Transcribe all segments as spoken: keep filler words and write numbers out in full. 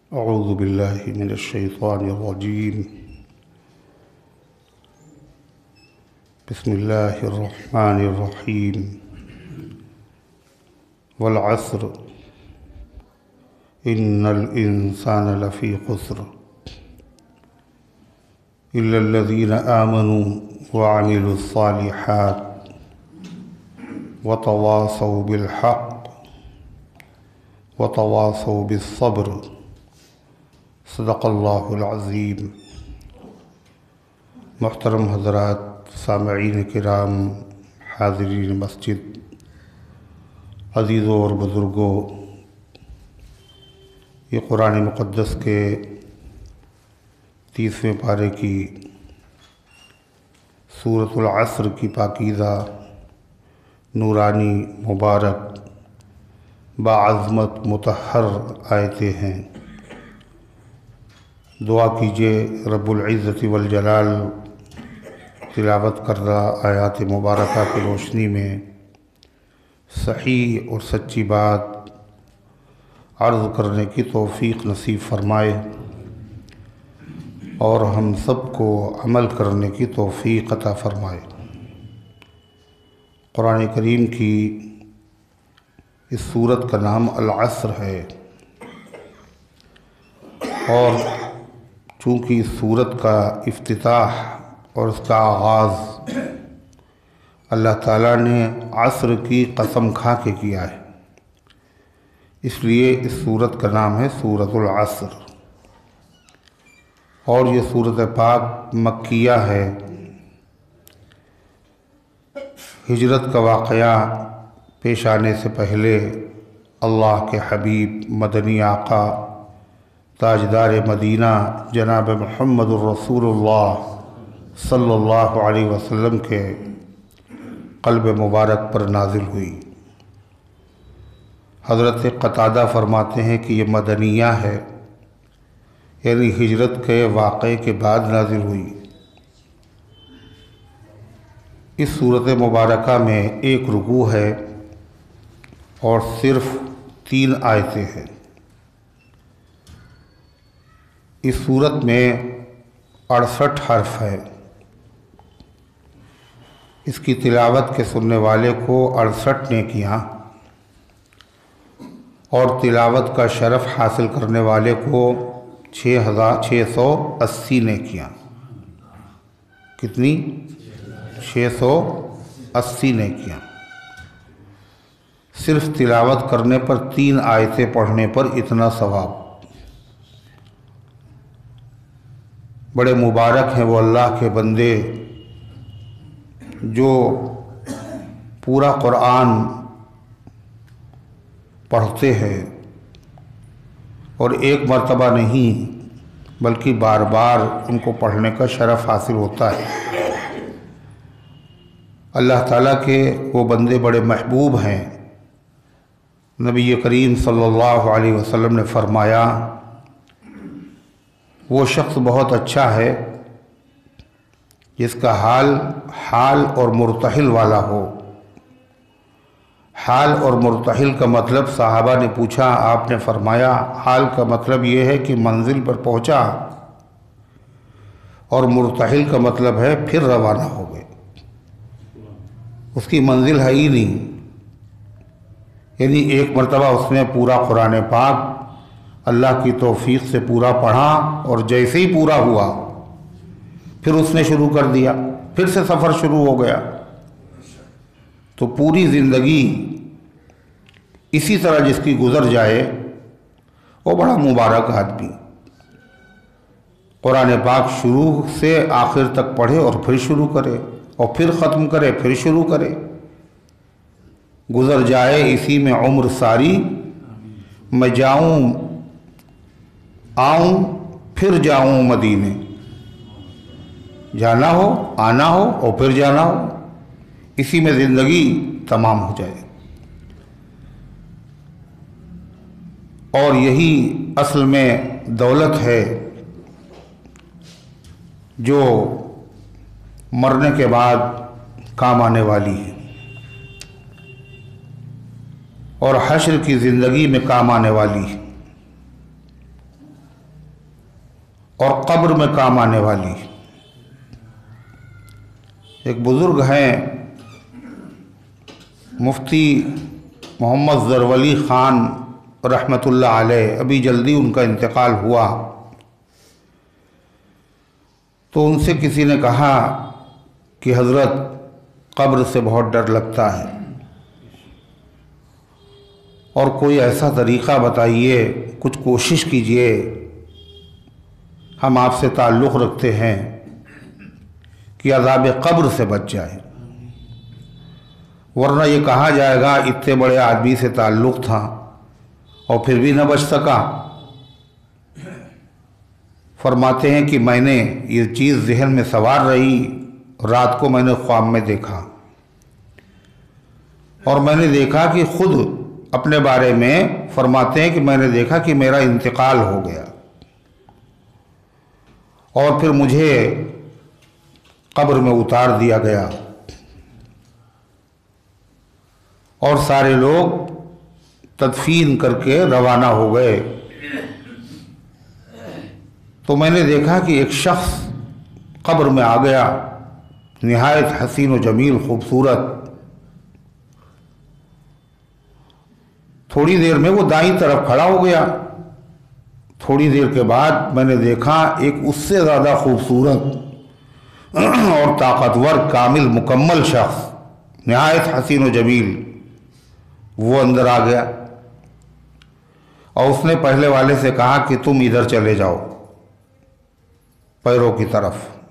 اعوذ باللہ من الشیطان الرجیم بسم اللہ الرحمن الرحیم والعصر ان الانسان لفی خسر الا الذین آمنوا وعملوا الصالحات وتواصوا بالحق وتواصوا بالصبر صدق اللہ العظیم۔ محترم حضرات، سامعین کرام، حاضرین مسجد، عزیزوں اور بزرگوں، یہ قرآن مقدس کے تیسویں پارے کی سورۃ العصر کی پاکیزہ، نورانی، مبارک، باعظمت، مطہر آیتیں ہیں۔ دعا کیجئے رب العزت والجلال تلاوت کردہ آیات مبارکہ کی روشنی میں صحیح اور سچی بات عرض کرنے کی توفیق نصیب فرمائے اور ہم سب کو عمل کرنے کی توفیق عطا فرمائے۔ قرآن کریم کی اس سورت کا نام العصر ہے، اور چونکہ اس سورت کا افتتاح اور اس کا آغاز اللہ تعالیٰ نے عصر کی قسم کھا کے کیا ہے، اس لیے اس سورت کا نام ہے سورۃ العصر، اور یہ سورت پاک مکیہ ہے۔ ہجرت کا واقعہ پیش آنے سے پہلے اللہ کے حبیب مدنی آقا تاجدار مدینہ جناب محمد الرسول اللہ صلی اللہ علیہ وسلم کے قلب مبارک پر نازل ہوئی۔ حضرت قتادہ فرماتے ہیں کہ یہ مدنیہ ہے، یعنی ہجرت کے واقعے کے بعد نازل ہوئی۔ اس صورت مبارکہ میں ایک رکوع ہے اور صرف تین آیتیں ہیں۔ اس صورت میں اڑسٹھ حرف ہے۔ اس کی تلاوت کے سننے والے کو اڑسٹھ نیکیاں اور تلاوت کا شرف حاصل کرنے والے کو چھ ہزار چھ سو اسی نیکیاں۔ کتنی؟ چھ سو اسی نیکیاں۔ صرف تلاوت کرنے پر تین آیتیں پڑھنے پر اتنا ثواب۔ بڑے مبارک ہیں وہ اللہ کے بندے جو پورا قرآن پڑھتے ہیں، اور ایک مرتبہ نہیں بلکہ بار بار ان کو پڑھنے کا شرف حاصل ہوتا ہے۔ اللہ تعالیٰ کے وہ بندے بڑے محبوب ہیں۔ نبی کریم صلی اللہ علیہ وسلم نے فرمایا، وہ شخص بہت اچھا ہے جس کا حال حال اور مرتحل والا ہو۔ حال اور مرتحل کا مطلب صحابہ نے پوچھا، آپ نے فرمایا حال کا مطلب یہ ہے کہ منزل پر پہنچا، اور مرتحل کا مطلب ہے پھر روانہ ہو گئے، اس کی منزل ہے ہی نہیں۔ یعنی ایک مرتبہ اس نے پورا قرآن پاک اللہ کی توفیق سے پورا پڑھا، اور جیسے ہی پورا ہوا پھر اس نے شروع کر دیا، پھر سے سفر شروع ہو گیا۔ تو پوری زندگی اسی طرح جس کی گزر جائے وہ بڑا مبارک آدمی۔ قرآن پاک شروع سے آخر تک پڑھے اور پھر شروع کرے، اور پھر ختم کرے، پھر شروع کرے، گزر جائے اسی میں عمر ساری۔ میں جاؤں آؤں پھر جاؤں مدینے، جانا ہو آنا ہو اور پھر جانا ہو، اسی میں زندگی تمام ہو جائے۔ اور یہی اصل میں دولت ہے جو مرنے کے بعد کام آنے والی ہے، اور حشر کی زندگی میں کام آنے والی ہے۔ اور قبر میں کام آنے والی۔ ایک بزرگ ہیں مفتی محمد زرولی خان رحمۃ اللہ علیہ، ابھی جلدی ان کا انتقال ہوا، تو ان سے کسی نے کہا کہ حضرت قبر سے بہت ڈر لگتا ہے، اور کوئی ایسا طریقہ بتائیے، کچھ کوشش کیجئے، ہم آپ سے تعلق رکھتے ہیں کہ عذاب قبر سے بچ جائے، ورنہ یہ کہا جائے گا اتنے بڑے آدمی سے تعلق تھا اور پھر بھی نہ بچ سکا۔ فرماتے ہیں کہ میں نے یہ چیز ذہن میں سوار رہی، رات کو میں نے خواب میں دیکھا، اور میں نے دیکھا کہ خود اپنے بارے میں فرماتے ہیں کہ میں نے دیکھا کہ میرا انتقال ہو گیا، اور پھر مجھے قبر میں اتار دیا گیا، اور سارے لوگ تدفین کر کے روانہ ہو گئے، تو میں نے دیکھا کہ ایک شخص قبر میں آ گیا، نہایت حسین و جمیل، خوبصورت۔ تھوڑی دیر میں وہ دائیں طرف کھڑا ہو گیا، تھوڑی دیر کے بعد میں نے دیکھا ایک اس سے زیادہ خوبصورت اور طاقتور، کامل، مکمل شخص، نہایت حسین و جمیل، وہ اندر آ گیا، اور اس نے پہلے والے سے کہا کہ تم ادھر چلے جاؤ پیروں کی طرف۔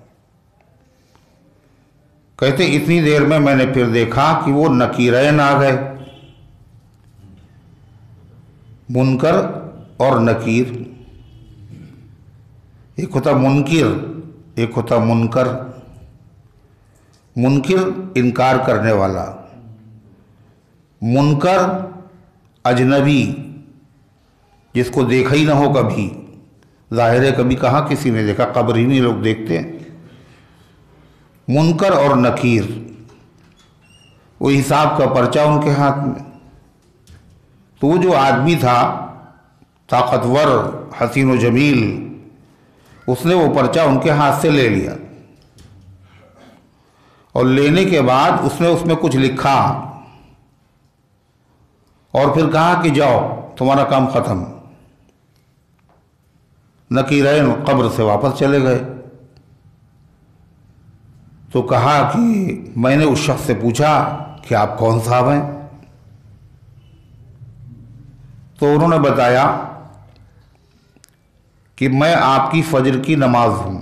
کہتے اتنی دیر میں میں نے پھر دیکھا کہ وہ نکیرین آ گئے، منکر اور نکیر، ایک ہوتا منکر، ایک ہوتا منکر۔ منکر انکار کرنے والا، منکر اجنبی، جس کو دیکھا ہی نہ ہو کبھی، ظاہر ہے کبھی کہاں کسی نے دیکھا، قبر ہی نہیں لوگ دیکھتے ہیں۔ منکر اور نکیر، وہ حساب کا پرچہ ان کے ہاتھ میں۔ تو وہ جو آدمی تھا طاقتور، حسین و جمیل، اس نے وہ پرچہ ان کے ہاتھ سے لے لیا، اور لینے کے بعد اس نے اس میں کچھ لکھا، اور پھر کہا کہ جاؤ تمہارا کام ختم۔ نکیرین قبر سے واپس چلے گئے۔ تو کہا کہ میں نے اس شخص سے پوچھا کہ آپ کون صاحب ہیں؟ تو انہوں نے بتایا کہ میں آپ کی فجر کی نماز ہوں۔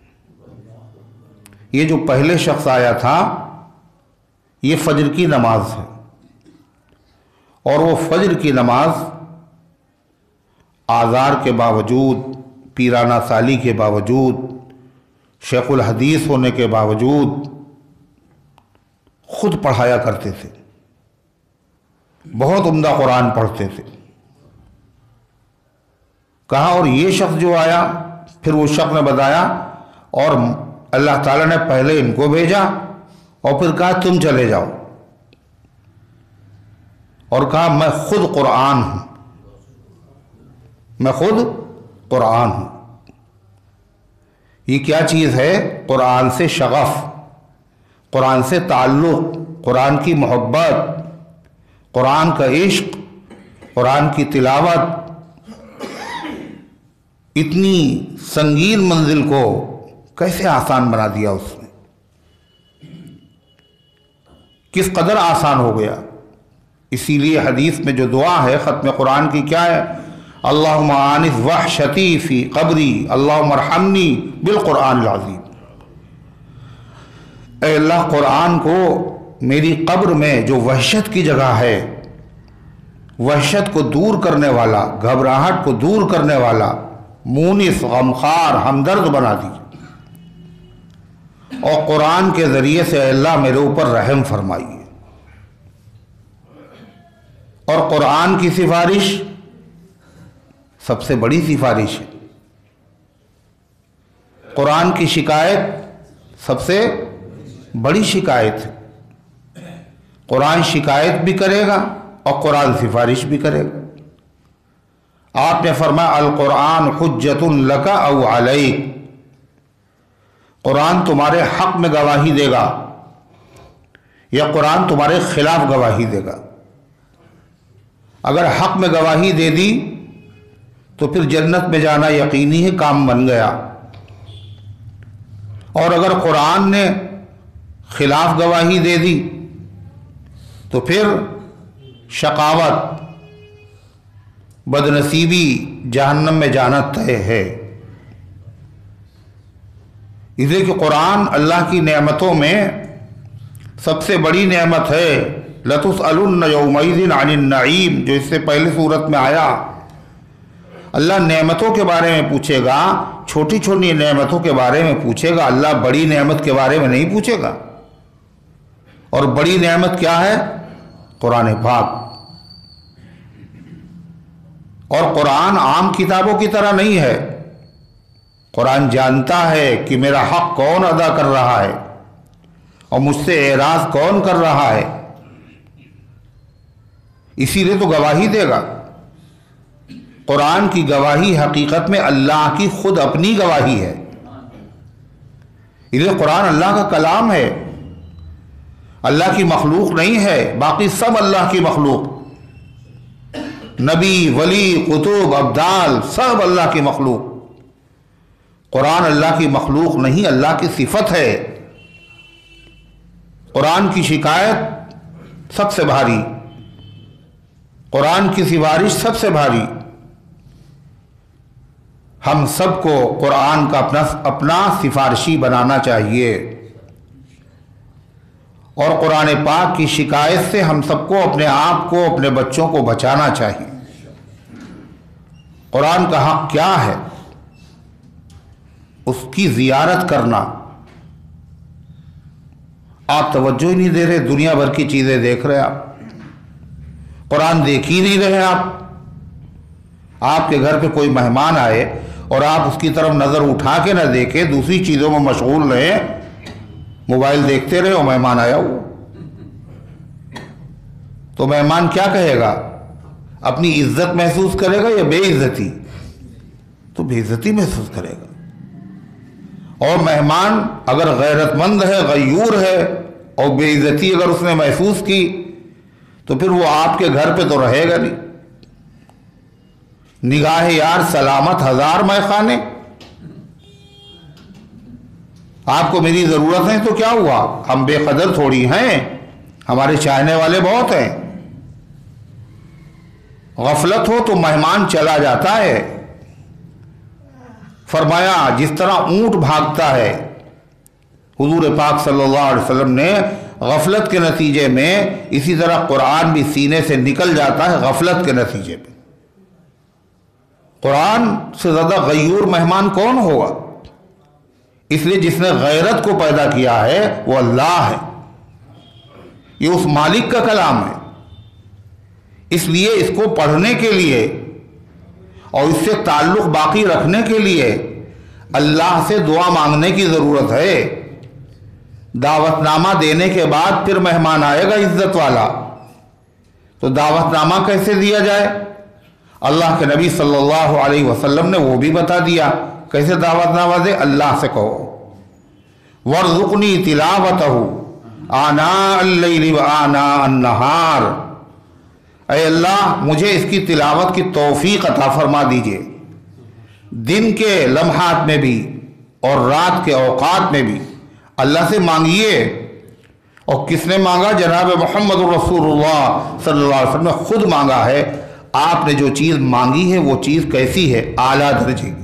یہ جو پہلے شخص آیا تھا یہ فجر کی نماز ہے، اور وہ فجر کی نماز آزار کے باوجود، پیرانہ سالی کے باوجود، شیخ الحدیث ہونے کے باوجود خود پڑھایا کرتے تھے، بہت عمدہ قرآن پڑھتے تھے۔ کہا اور یہ شخص جو آیا، پھر وہ شخص نے بتایا، اور اللہ تعالیٰ نے پہلے ان کو بھیجا اور پھر کہا تم چلے جاؤ، اور کہا میں خود قرآن ہوں، میں خود قرآن ہوں۔ یہ کیا چیز ہے؟ قرآن سے شغف، قرآن سے تعلق، قرآن کی محبت، قرآن کا عشق، قرآن کی تلاوت۔ اتنی سنگین منزل کو کیسے آسان بنا دیا اس نے، کس قدر آسان ہو گیا۔ اسی لیے حدیث میں جو دعا ہے ختم قرآن کی کیا ہے؟ اللہم آنس وحشتی فی قبری اللہم ارحمنی بالقرآن العظیم۔ اے اللہ، قرآن کو میری قبر میں جو وحشت کی جگہ ہے، وحشت کو دور کرنے والا، گھبراہٹ کو دور کرنے والا، مونس، غمخوار، ہمدرد بنا دی، اور قرآن کے ذریعے سے اے اللہ میرے اوپر رحم فرمائیے۔ اور قرآن کی سفارش سب سے بڑی سفارش ہے، قرآن کی شکایت سب سے بڑی شکایت ہے۔ قرآن شکایت بھی کرے گا اور قرآن سفارش بھی کرے گا۔ آپ نے فرمایا القرآن حجت لک او علیک، قرآن تمہارے حق میں گواہی دے گا یا قرآن تمہارے خلاف گواہی دے گا۔ اگر حق میں گواہی دے دی تو پھر جنت میں جانا یقینی ہے، کام بن گیا، اور اگر قرآن نے خلاف گواہی دے دی تو پھر شقاوت، بدنصیبی، جہنم میں جانا طے ہے۔ اس لیے کہ قرآن اللہ کی نعمتوں میں سب سے بڑی نعمت ہے۔ لَتُسْأَلُنَّ يَوْمَئِذٍ عَنِ النَّعِيمِ، جو اس سے پہلے سورت میں آیا، اللہ نعمتوں کے بارے میں پوچھے گا، چھوٹی چھوٹی نعمتوں کے بارے میں پوچھے گا، اللہ بڑی نعمت کے بارے میں نہیں پوچھے گا۔ اور بڑی نعمت کیا ہے؟ قرآن پاک۔ اور قرآن عام کتابوں کی طرح نہیں ہے، قرآن جانتا ہے کہ میرا حق کون ادا کر رہا ہے اور مجھ سے اعراض کون کر رہا ہے، اسی لیے تو گواہی دے گا۔ قرآن کی گواہی حقیقت میں اللہ کی خود اپنی گواہی ہے، اس لیے قرآن اللہ کا کلام ہے، اللہ کی مخلوق نہیں ہے۔ باقی سب اللہ کی مخلوق، نبی، ولی، قطب، ابدال، سب اللہ کی مخلوق۔ قرآن اللہ کی مخلوق نہیں، اللہ کی صفت ہے۔ قرآن کی شکایت سب سے بھاری، قرآن کی سفارش سب سے بھاری۔ ہم سب کو قرآن کا اپنا اپنا سفارشی بنانا چاہیے، اور قرآن پاک کی شکایت سے ہم سب کو اپنے آپ کو، اپنے بچوں کو بچانا چاہیے۔ قرآن کا حق کیا ہے؟ اس کی زیارت کرنا۔ آپ توجہ ہی نہیں دے رہے، دنیا بھر کی چیزیں دیکھ رہے، آپ قرآن دیکھ ہی نہیں رہے۔ آپ آپ کے گھر پہ کوئی مہمان آئے اور آپ اس کی طرف نظر اٹھا کے نہ دیکھیں، دوسری چیزوں میں مشغول رہے، موبائل دیکھتے رہے، اور مہمان آیا ہوا، تو مہمان کیا کہے گا؟ اپنی عزت محسوس کرے گا یا بے عزتی؟ تو بے عزتی محسوس کرے گا۔ اور مہمان اگر غیرت مند ہے، غیور ہے، اور بے عزتی اگر اس نے محسوس کی تو پھر وہ آپ کے گھر پہ تو رہے گا نہیں۔ نگاہ یار سلامت ہزار مے خانے۔ آپ کو میری ضرورت ہے تو کیا ہوا؟ ہم بے قدر تھوڑی ہیں، ہمارے چاہنے والے بہت ہیں۔ غفلت ہو تو مہمان چلا جاتا ہے۔ فرمایا جس طرح اونٹ بھاگتا ہے، حضور پاک صلی اللہ علیہ وسلم نے غفلت کے نتیجے میں، اسی طرح قرآن بھی سینے سے نکل جاتا ہے غفلت کے نتیجے میں۔ قرآن سے زیادہ غیور مہمان کون ہوگا؟ اس لیے جس نے غیرت کو پیدا کیا ہے وہ اللہ ہے، یہ اس مالک کا کلام ہے۔ اس لیے اس کو پڑھنے کے لیے اور اس سے تعلق باقی رکھنے کے لیے اللہ سے دعا مانگنے کی ضرورت ہے۔ دعوت نامہ دینے کے بعد پھر مہمان آئے گا عزت والا، تو دعوت نامہ کیسے دیا جائے؟ اللہ کے نبی صلی اللہ علیہ وسلم نے وہ بھی بتا دیا، کیسے دعوت نامہ دے؟ اللہ سے کہو وَارْزُقْنِي تِلَاوَتَهُ آنَاءَ اللَّيْلِ وَآنَاءَ النَّهَارِ، اے اللہ مجھے اس کی تلاوت کی توفیق عطا فرما دیجئے، دن کے لمحات میں بھی اور رات کے اوقات میں بھی اللہ سے مانگیے۔ اور کس نے مانگا؟ جناب محمد رسول اللہ صلی اللہ علیہ وسلم نے خود مانگا ہے۔ آپ نے جو چیز مانگی ہے وہ چیز کیسی ہے؟ اعلیٰ درجے کی۔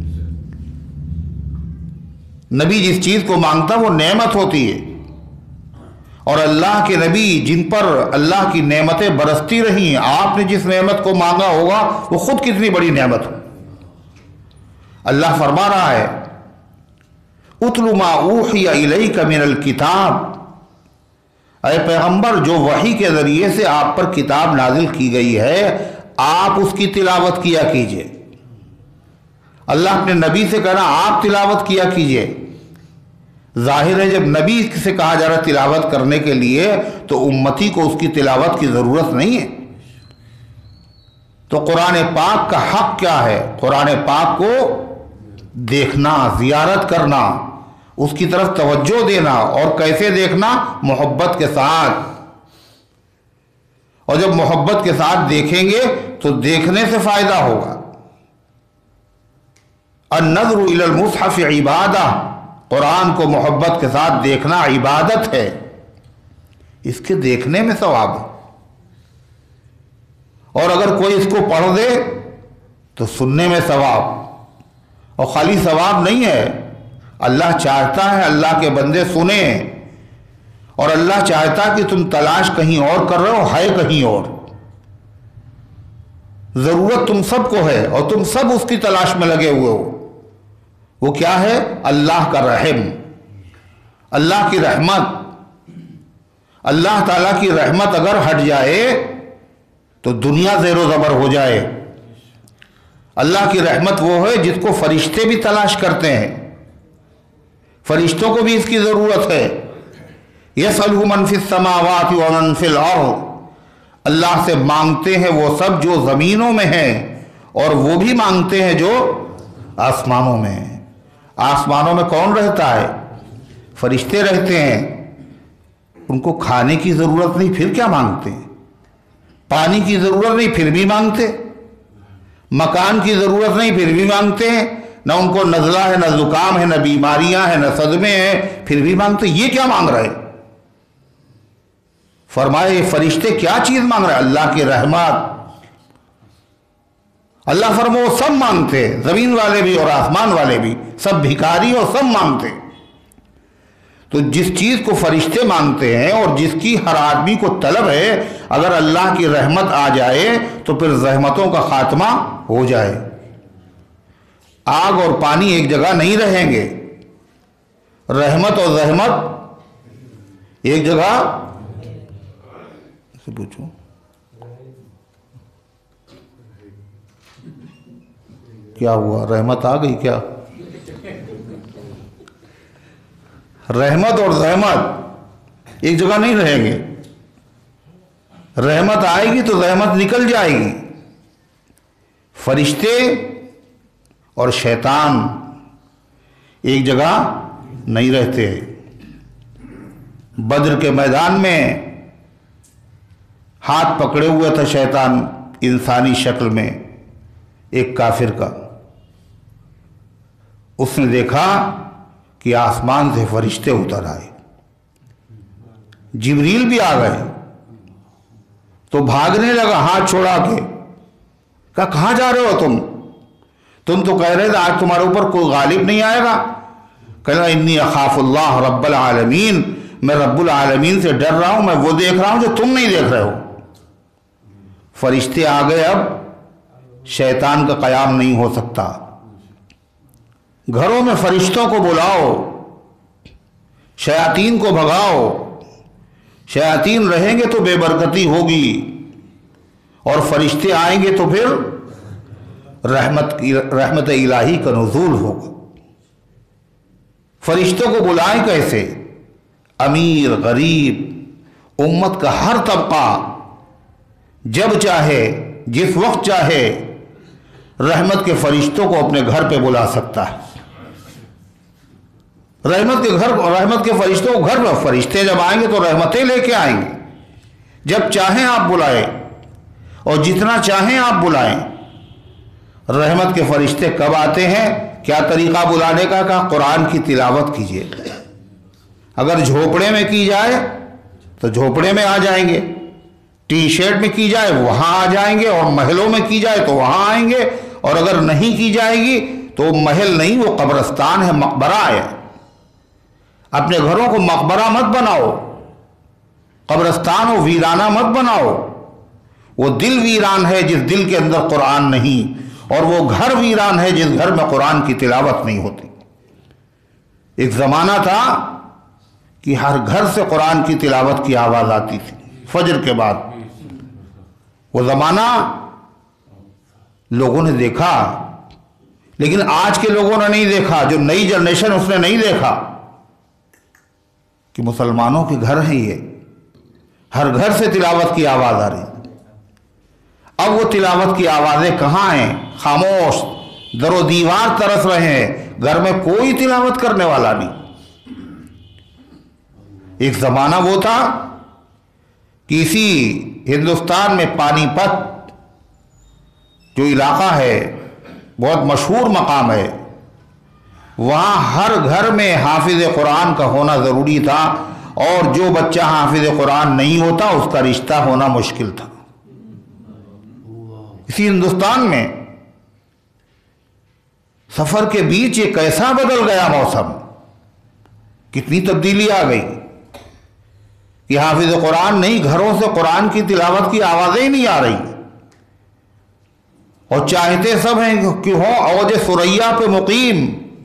نبی جس چیز کو مانگتا وہ نعمت ہوتی ہے، اور اللہ کے نبی جن پر اللہ کی نعمتیں برستی رہی ہیں، آپ نے جس نعمت کو مانگا ہوگا وہ خود کتنی بڑی نعمت ہو۔ اللہ فرما رہا ہے اُتْلُ مَا أُوحِيَ إِلَيْكَ مِنَ الْكِتَابِ، اے پیغمبر جو وحی کے ذریعے سے آپ پر کتاب نازل کی گئی ہے آپ اس کی تلاوت کیا کیجئے۔ اللہ اپنے نبی سے کہنا آپ تلاوت کیا کیجئے۔ ظاہر ہے جب نبی سے کہا جا رہا تلاوت کرنے کے لیے تو امتی کو اس کی تلاوت کی ضرورت نہیں ہے، تو قرآن پاک کا حق کیا ہے؟ قرآن پاک کو دیکھنا، زیارت کرنا، اس کی طرف توجہ دینا، اور کیسے دیکھنا؟ محبت کے ساتھ۔ اور جب محبت کے ساتھ دیکھیں گے تو دیکھنے سے فائدہ ہوگا۔ النظر الی المصحف عبادہ، قرآن کو محبت کے ساتھ دیکھنا عبادت ہے، اس کے دیکھنے میں ثواب ہے۔ اور اگر کوئی اس کو پڑھ دے تو سننے میں ثواب، اور خالی ثواب نہیں ہے، اللہ چاہتا ہے اللہ کے بندے سنیں، اور اللہ چاہتا کہ تم تلاش کہیں اور کر رہے ہو، ہے کہیں اور۔ ضرورت تم سب کو ہے اور تم سب اس کی تلاش میں لگے ہوئے ہو۔ وہ کیا ہے؟ اللہ کا رحم، اللہ کی رحمت۔ اللہ تعالیٰ کی رحمت اگر ہٹ جائے تو دنیا زیر و زبر ہو جائے۔ اللہ کی رحمت وہ ہے جس کو فرشتے بھی تلاش کرتے ہیں، فرشتوں کو بھی اس کی ضرورت ہے۔ یسألہ من فی السماوات ومن فی الارض، اللہ سے مانگتے ہیں وہ سب جو زمینوں میں ہیں، اور وہ بھی مانگتے ہیں جو آسمانوں میں ہیں۔ آسمانوں میں کون رہتا ہے؟ فرشتے رہتے ہیں۔ ان کو کھانے کی ضرورت نہیں، پھر کیا مانگتے ہیں؟ پانی کی ضرورت نہیں، پھر بھی مانگتے۔ مکان کی ضرورت نہیں، پھر بھی مانگتے ہیں۔ نہ ان کو نزلہ ہے، نہ زکام ہے، نہ بیماریاں ہیں، نہ صدمے ہیں، پھر بھی مانگتے۔ یہ کیا مانگ رہے؟ فرمائے یہ فرشتے کیا چیز مانگ رہے؟ اللہ کی رحمت۔ اللہ فرمو وہ سب مانگتے، زمین والے بھی اور آسمان والے بھی، سب بھکاری اور سب مانگتے۔ تو جس چیز کو فرشتے مانگتے ہیں اور جس کی ہر آدمی کو طلب ہے، اگر اللہ کی رحمت آ جائے تو پھر زحمتوں کا خاتمہ ہو جائے۔ آگ اور پانی ایک جگہ نہیں رہیں گے، رحمت اور زحمت ایک جگہ۔ سے پوچھو کیا ہوا؟ رحمت آ گئی کیا؟ رحمت اور زحمت ایک جگہ نہیں رہیں گے۔ رحمت آئے گی تو زحمت نکل جائے گی۔ فرشتے اور شیطان ایک جگہ نہیں رہتے۔ بدر کے میدان میں ہاتھ پکڑے ہوئے تھا شیطان انسانی شکل میں ایک کافر کا۔ اس نے دیکھا کہ آسمان سے فرشتے اتر آئے، جبریل بھی آ گئے، تو بھاگنے لگا ہاتھ چھوڑا کے۔ کہا کہاں جا رہے ہو تم؟ تم تو کہہ رہے تھے آج تمہارے اوپر کوئی غالب نہیں آئے گا۔ کہنا انی اخاف اللہ رب العالمین، میں رب العالمین سے ڈر رہا ہوں، میں وہ دیکھ رہا ہوں جو تم نہیں دیکھ رہے ہو۔ فرشتے آ گئے، اب شیطان کا قیام نہیں ہو سکتا۔ گھروں میں فرشتوں کو بلاؤ، شیاطین کو بھگاؤ۔ شیاطین رہیں گے تو بے برکتی ہوگی، اور فرشتے آئیں گے تو پھر رحمت رحمت الہی کا نزول ہوگا۔ فرشتوں کو بلائیں کیسے؟ امیر، غریب، امت کا ہر طبقہ جب چاہے، جس وقت چاہے، رحمت کے فرشتوں کو اپنے گھر پہ بلا سکتا ہے۔ رحمت کے گھر رحمت کے فرشتوں کو گھر میں، فرشتے جب آئیں گے تو رحمتیں لے کے آئیں گے۔ جب چاہیں آپ بلائیں اور جتنا چاہیں آپ بلائیں۔ رحمت کے فرشتے کب آتے ہیں؟ کیا طریقہ بلانے کا؟ کہا قرآن کی تلاوت کیجیے۔ اگر جھوپڑے میں کی جائے تو جھوپڑے میں آ جائیں گے، ٹی شرٹ میں کی جائے وہاں آ جائیں گے، اور محلوں میں کی جائے تو وہاں آئیں گے، اور اگر نہیں کی جائے گی تو محل نہیں، وہ قبرستان ہے، مقبرہ ہے۔ اپنے گھروں کو مقبرہ مت بناؤ، قبرستان و ویرانہ مت بناؤ۔ وہ دل ویران ہے جس دل کے اندر قرآن نہیں، اور وہ گھر ویران ہے جس گھر میں قرآن کی تلاوت نہیں ہوتی۔ ایک زمانہ تھا کہ ہر گھر سے قرآن کی تلاوت کی آواز آتی تھی فجر کے بعد۔ وہ زمانہ لوگوں نے دیکھا، لیکن آج کے لوگوں نے نہیں دیکھا، جو نئی جنریشن اس نے نہیں دیکھا کہ مسلمانوں کے گھر ہیں یہ، ہر گھر سے تلاوت کی آواز آ رہی۔ اب وہ تلاوت کی آوازیں کہاں ہیں؟ خاموش، در و دیوار ترس رہے ہیں، گھر میں کوئی تلاوت کرنے والا نہیں۔ ایک زمانہ وہ تھا کہ اسی ہندوستان میں پانی پت جو علاقہ ہے، بہت مشہور مقام ہے، وہاں ہر گھر میں حافظ قرآن کا ہونا ضروری تھا، اور جو بچہ حافظ قرآن نہیں ہوتا اس کا رشتہ ہونا مشکل تھا۔ اسی ہندوستان میں سفر کے بیچ یہ کیسا بدل گیا موسم، کتنی تبدیلی آ گئی کہ حافظ قرآن نہیں، گھروں سے قرآن کی تلاوت کی آوازیں ہی نہیں آ رہی، اور چاہتے سب ہیں کہ ہوں اوج ثریا پہ مقیم،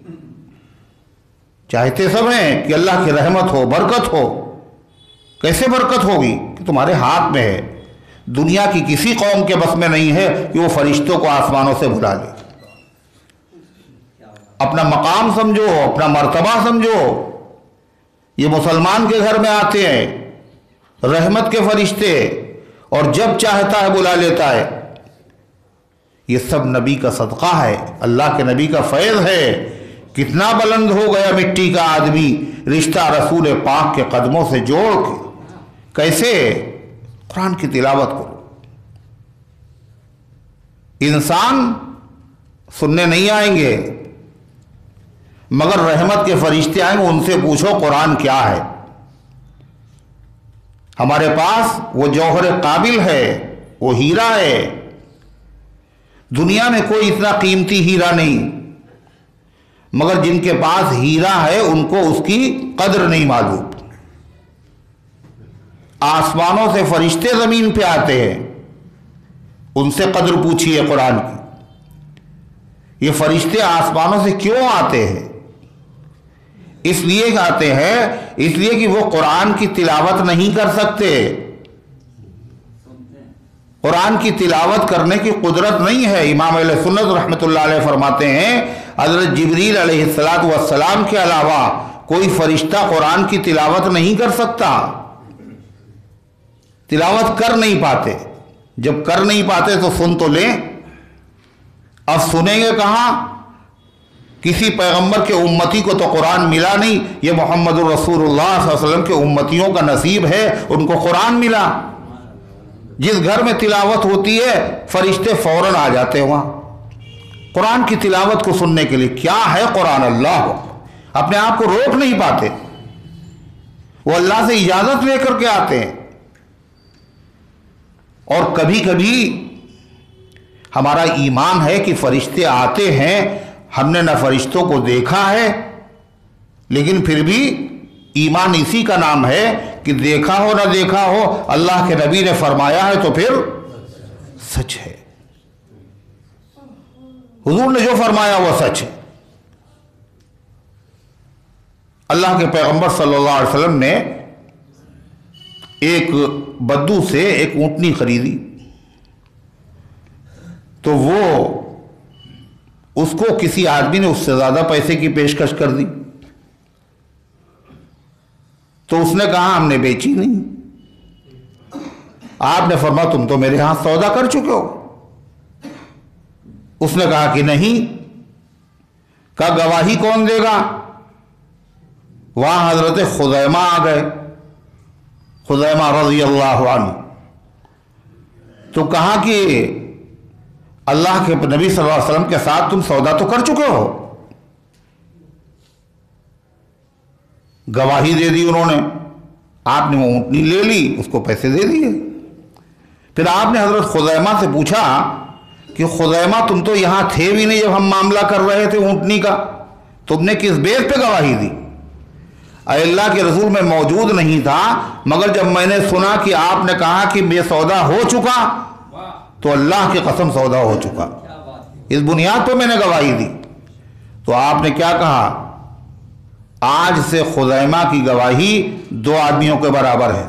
چاہتے سب ہیں کہ اللہ کی رحمت ہو، برکت ہو۔ کیسے برکت ہوگی؟ کہ تمہارے ہاتھ میں ہے۔ دنیا کی کسی قوم کے بس میں نہیں ہے کہ وہ فرشتوں کو آسمانوں سے بلا لے۔ اپنا مقام سمجھو، اپنا مرتبہ سمجھو۔ یہ مسلمان کے گھر میں آتے ہیں رحمت کے فرشتے، اور جب چاہتا ہے بلا لیتا ہے۔ یہ سب نبی کا صدقہ ہے، اللہ کے نبی کا فیض ہے۔ کتنا بلند ہو گیا مٹی کا آدمی رشتہ رسول پاک کے قدموں سے جوڑ کے۔ کیسے؟ قرآن کی تلاوت کرو۔ انسان سننے نہیں آئیں گے، مگر رحمت کے فرشتے آئیں گے، ان سے پوچھو قرآن کیا ہے۔ ہمارے پاس وہ جوہر قابل ہے، وہ ہیرا ہے۔ دنیا میں کوئی اتنا قیمتی ہیرا نہیں، مگر جن کے پاس ہیرا ہے ان کو اس کی قدر نہیں معلوم۔ آسمانوں سے فرشتے زمین پہ آتے ہیں، ان سے قدر پوچھیے قرآن کی۔ یہ فرشتے آسمانوں سے کیوں آتے ہیں؟ اس لیے آتے ہیں، اس لیے کہ وہ قرآن کی تلاوت نہیں کر سکتے۔ قرآن کی تلاوت کرنے کی قدرت نہیں ہے۔ امام اہل سنت رحمۃ اللہ علیہ فرماتے ہیں حضرت جبریل علیہ السلام کے علاوہ کوئی فرشتہ قرآن کی تلاوت نہیں کر سکتا۔ تلاوت کر نہیں پاتے، جب کر نہیں پاتے تو سن تو لیں۔ اب سنیں گے کہاں؟ کسی پیغمبر کے امتی کو تو قرآن ملا نہیں، یہ محمد الرسول اللہ صلی اللہ علیہ وسلم کے امتیوں کا نصیب ہے، ان کو قرآن ملا۔ جس گھر میں تلاوت ہوتی ہے فرشتے فوراً آ جاتے ہیں وہاں قرآن کی تلاوت کو سننے کے لیے۔ کیا ہے قرآن؟ اللہ اپنے آپ کو روک نہیں پاتے، وہ اللہ سے اجازت لے کر کے آتے ہیں۔ اور کبھی کبھی ہمارا ایمان ہے کہ فرشتے آتے ہیں، ہم نے نہ فرشتوں کو دیکھا ہے، لیکن پھر بھی ایمان اسی کا نام ہے کہ دیکھا ہو نہ دیکھا ہو، اللہ کے نبی نے فرمایا ہے تو پھر سچ ہے۔ حضور نے جو فرمایا وہ سچ ہے۔ اللہ کے پیغمبر صلی اللہ علیہ وسلم نے ایک بدو سے ایک اونٹنی خریدی، تو وہ اس کو کسی آدمی نے اس سے زیادہ پیسے کی پیشکش کر دی، تو اس نے کہا ہم نے بیچی نہیں۔ آپ نے فرمایا تم تو میرے ہاں سودا کر چکے ہو۔ اس نے کہا کہ نہیں۔ کہا گواہی کون دے گا؟ وہاں حضرت خزیمہ آ گئے، خزیمہ رضی اللہ عنہ۔ تو کہا کہ اللہ کے نبی صلی اللہ علیہ وسلم کے ساتھ تم سودا تو کر چکے ہو۔ گواہی دے دی انہوں نے، آپ نے وہ اونٹنی لے لی، اس کو پیسے دے دیے۔ پھر آپ نے حضرت خزیمہ سے پوچھا کہ خزیمہ تم تو یہاں تھے بھی نہیں جب ہم معاملہ کر رہے تھے اونٹنی کا، تم نے کس بیس پہ گواہی دی؟ اے اللہ کے رسول میں موجود نہیں تھا، مگر جب میں نے سنا کہ آپ نے کہا کہ یہ سودا ہو چکا تو اللہ کی قسم سودا ہو چکا، اس بنیاد پہ میں نے گواہی دی۔ تو آپ نے کیا کہا؟ آج سے خزیمہ کی گواہی دو آدمیوں کے برابر ہے۔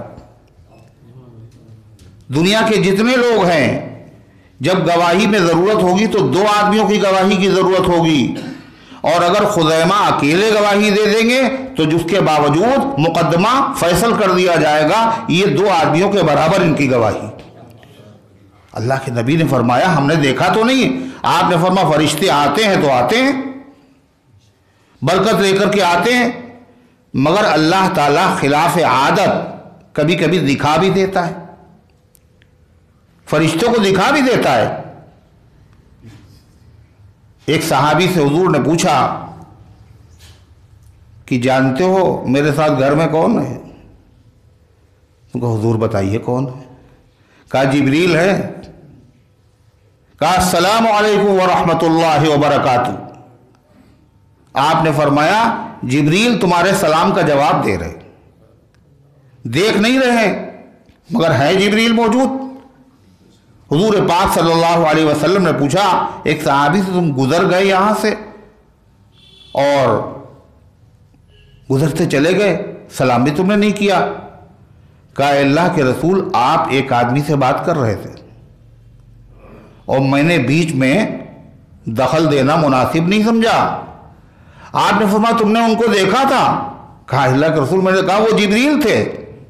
دنیا کے جتنے لوگ ہیں جب گواہی میں ضرورت ہوگی تو دو آدمیوں کی گواہی کی ضرورت ہوگی، اور اگر خزیمہ اکیلے گواہی دے دیں گے تو جس کے باوجود مقدمہ فیصل کر دیا جائے گا، یہ دو آدمیوں کے برابر ان کی گواہی۔ اللہ کے نبی نے فرمایا ہم نے دیکھا تو نہیں. آپ نے فرمایا فرشتے آتے ہیں تو آتے ہیں، برکت لے کر کے آتے ہیں، مگر اللہ تعالیٰ خلاف عادت کبھی کبھی دکھا بھی دیتا ہے، فرشتوں کو دکھا بھی دیتا ہے. ایک صحابی سے حضور نے پوچھا کہ جانتے ہو میرے ساتھ گھر میں کون ہے؟ ان کو حضور بتائیے کون ہے؟ کہا جبریل ہے. کہا السلام علیکم ورحمۃ اللہ وبرکاتہ. آپ نے فرمایا جبریل تمہارے سلام کا جواب دے رہے، دیکھ نہیں رہے مگر ہے جبریل موجود. حضور پاک صلی اللہ علیہ وسلم نے پوچھا ایک صحابی سے تم گزر گئے یہاں سے اور گزرتے چلے گئے، سلام بھی تم نے نہیں کیا. کہا اللہ کے رسول آپ ایک آدمی سے بات کر رہے تھے اور میں نے بیچ میں دخل دینا مناسب نہیں سمجھا. آپ نے فرمایا تم نے ان کو دیکھا تھا؟ کہا اللہ کے رسول میں نے کہا وہ جبریل تھے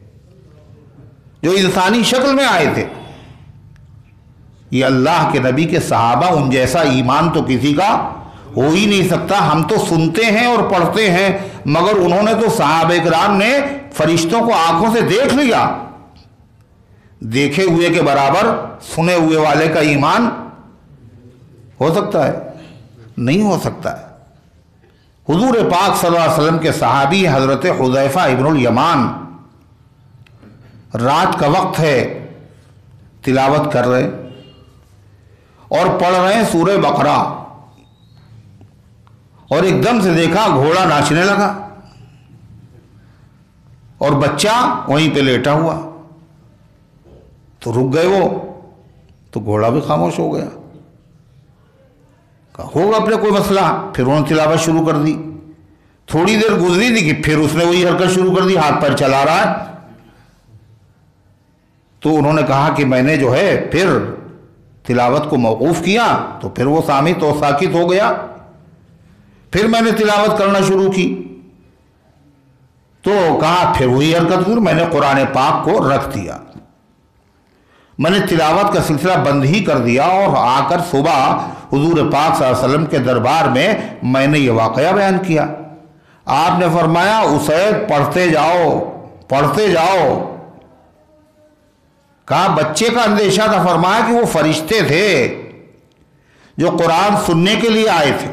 جو انسانی شکل میں آئے تھے. یہ اللہ کے نبی کے صحابہ، ان جیسا ایمان تو کسی کا ہو ہی نہیں سکتا. ہم تو سنتے ہیں اور پڑھتے ہیں مگر انہوں نے تو صحابہ کرام نے فرشتوں کو آنکھوں سے دیکھ لیا. دیکھے ہوئے کے برابر سنے ہوئے والے کا ایمان ہو سکتا ہے؟ نہیں ہو سکتا ہے. حضور پاک صلی اللہ علیہ وسلم کے صحابی حضرت حذیفہ ابن الیمان رات کا وقت ہے، تلاوت کر رہے اور پڑھ رہے ہیں سورہ بقرہ، اور ایک دم سے دیکھا گھوڑا ناچنے لگا اور بچہ وہیں پہ لیٹا ہوا. تو رک گئے وہ، تو گھوڑا بھی خاموش ہو گیا. کہا ہوگا اپنے کوئی مسئلہ. پھر انہوں نے تلاوت شروع کر دی. تھوڑی دیر گزری تھی کہ پھر اس نے وہی حرکت شروع کر دی، ہاتھ پیر چلا رہا ہے. تو انہوں نے کہا کہ میں نے جو ہے پھر تلاوت کو موقوف کیا تو پھر وہ سامت و ساکت ہو گیا. پھر میں نے تلاوت کرنا شروع کی تو کہا پھر وہی حرکت ہوئی. میں نے قرآن پاک کو رکھ دیا، میں نے تلاوت کا سلسلہ بند ہی کر دیا اور آ کر صبح حضور پاک صلی اللہ علیہ وسلم کے دربار میں میں نے یہ واقعہ بیان کیا. آپ نے فرمایا اسید پڑھتے جاؤ پڑھتے جاؤ. کہا بچے کا اندیشہ تھا. فرمایا کہ وہ فرشتے تھے جو قرآن سننے کے لیے آئے تھے.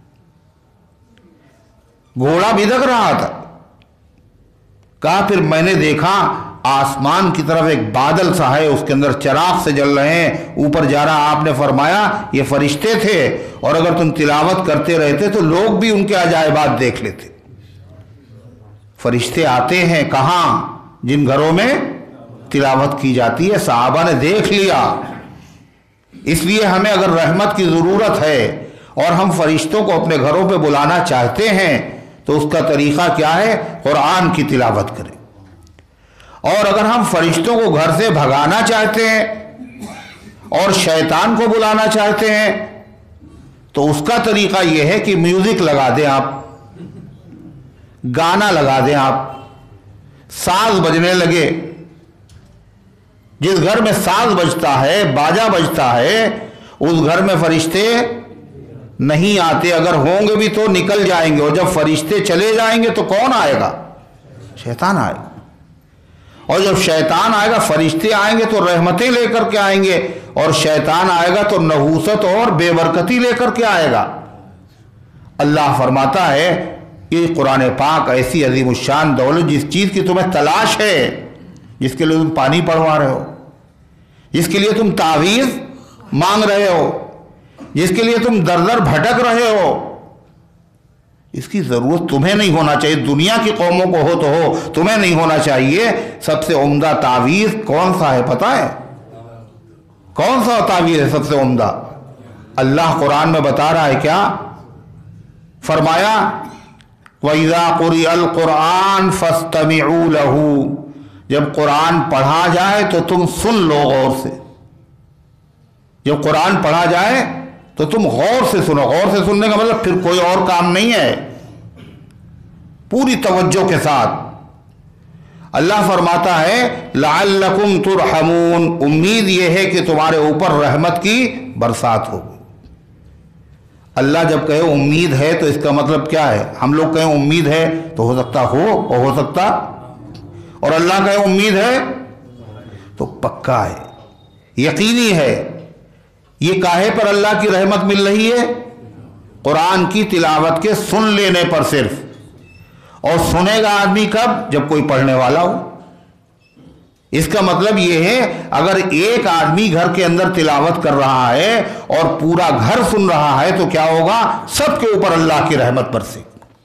گھوڑا بھدک رہا تھا. کہا پھر میں نے دیکھا آسمان کی طرف ایک بادل سا ہے، اس کے اندر چراغ سے جل رہے ہیں، اوپر جا رہا. آپ نے فرمایا یہ فرشتے تھے اور اگر تم تلاوت کرتے رہتے تو لوگ بھی ان کے عجائبات دیکھ لیتے. فرشتے آتے ہیں کہاں؟ جن گھروں میں تلاوت کی جاتی ہے. صحابہ نے دیکھ لیا. اس لیے ہمیں اگر رحمت کی ضرورت ہے اور ہم فرشتوں کو اپنے گھروں پہ بلانا چاہتے ہیں تو اس کا طریقہ کیا ہے؟ قرآن کی تلاوت کریں. اور اگر ہم فرشتوں کو گھر سے بھگانا چاہتے ہیں اور شیطان کو بلانا چاہتے ہیں تو اس کا طریقہ یہ ہے کہ میوزک لگا دیں آپ، گانا لگا دیں آپ، ساز بجنے لگے. جس گھر میں ساز بجتا ہے، باجا بجتا ہے، اس گھر میں فرشتے نہیں آتے. اگر ہوں گے بھی تو نکل جائیں گے، اور جب فرشتے چلے جائیں گے تو کون آئے گا؟ شیطان آئے گا. اور جب شیطان آئے گا فرشتے آئیں گے تو رحمتیں لے کر کے آئیں گے، اور شیطان آئے گا تو نحوست اور بے برکتی لے کر کے آئے گا. اللہ فرماتا ہے کہ قرآن پاک ایسی عظیم الشان دولت، جس چیز کی تمہیں تلاش ہے، جس کے لیے تم پانی پڑھوا رہے ہو، جس کے لیے تم تعویذ مانگ رہے ہو، جس کے لیے تم در در بھٹک رہے ہو، اس کی ضرورت تمہیں نہیں ہونا چاہیے. دنیا کی قوموں کو ہو تو ہو، تمہیں نہیں ہونا چاہیے. سب سے عمدہ تعویذ کون سا ہے پتہ ہے؟ کون سا تعویذ ہے سب سے عمدہ؟ اللہ قرآن میں بتا رہا ہے کیا؟ فرمایا وَإِذَا قُرِئَ الْقُرْآنُ فَاسْتَمِعُوا لَهُ. جب قرآن پڑھا جائے تو تم سن لو غور سے. جب قرآن پڑھا جائے تو تم غور سے سنو. غور سے سننے کا مطلب پھر کوئی اور کام نہیں ہے، پوری توجہ کے ساتھ. اللہ فرماتا ہے لعلکم ترحمون، امید یہ ہے کہ تمہارے اوپر رحمت کی برسات ہوگی۔ اللہ جب کہے امید ہے تو اس کا مطلب کیا ہے؟ ہم لوگ کہیں امید ہے تو ہو سکتا ہو اور ہو سکتا، اور اللہ کہے امید ہے تو پکا ہے، یقینی ہے۔ یہ کاہے پر اللہ کی رحمت مل رہی ہے؟ قرآن کی تلاوت کے سن لینے پر صرف، اور سنے گا آدمی کب؟ جب کوئی پڑھنے والا ہو۔ اس کا مطلب یہ ہے اگر ایک آدمی گھر کے اندر تلاوت کر رہا ہے اور پورا گھر سن رہا ہے تو کیا ہوگا؟ سب کے اوپر اللہ کی رحمت برسے،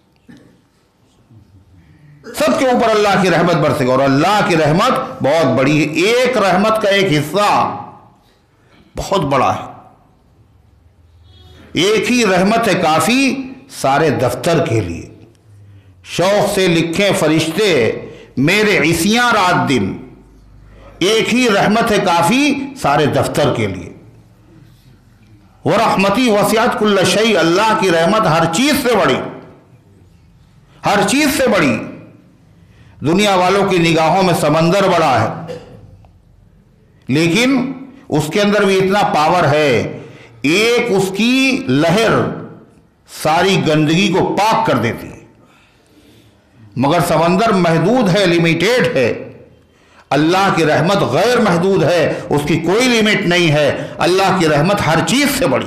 سب کے اوپر اللہ کی رحمت برسے گا، اور اللہ کی رحمت بہت بڑی ہے۔ ایک رحمت کا ایک حصہ بہت بڑا ہے، ایک ہی رحمت ہے کافی سارے دفتر کے لیے۔ شوق سے لکھیں فرشتے میرے عصیاں رات دن، ایک ہی رحمت ہے کافی سارے دفتر کے لیے۔ وَرَحْمَتِي وَسِعَتْ كُلَّ شَيْءٍ، اللہ کی رحمت ہر چیز سے بڑی، ہر چیز سے بڑی۔ دنیا والوں کی نگاہوں میں سمندر بڑا ہے، لیکن اس کے اندر بھی اتنا پاور ہے، ایک اس کی لہر ساری گندگی کو پاک کر دیتی ہے۔ مگر سمندر محدود ہے، لیمیٹیڈ ہے، اللہ کی رحمت غیر محدود ہے، اس کی کوئی لیمٹ نہیں ہے۔ اللہ کی رحمت ہر چیز سے بڑی۔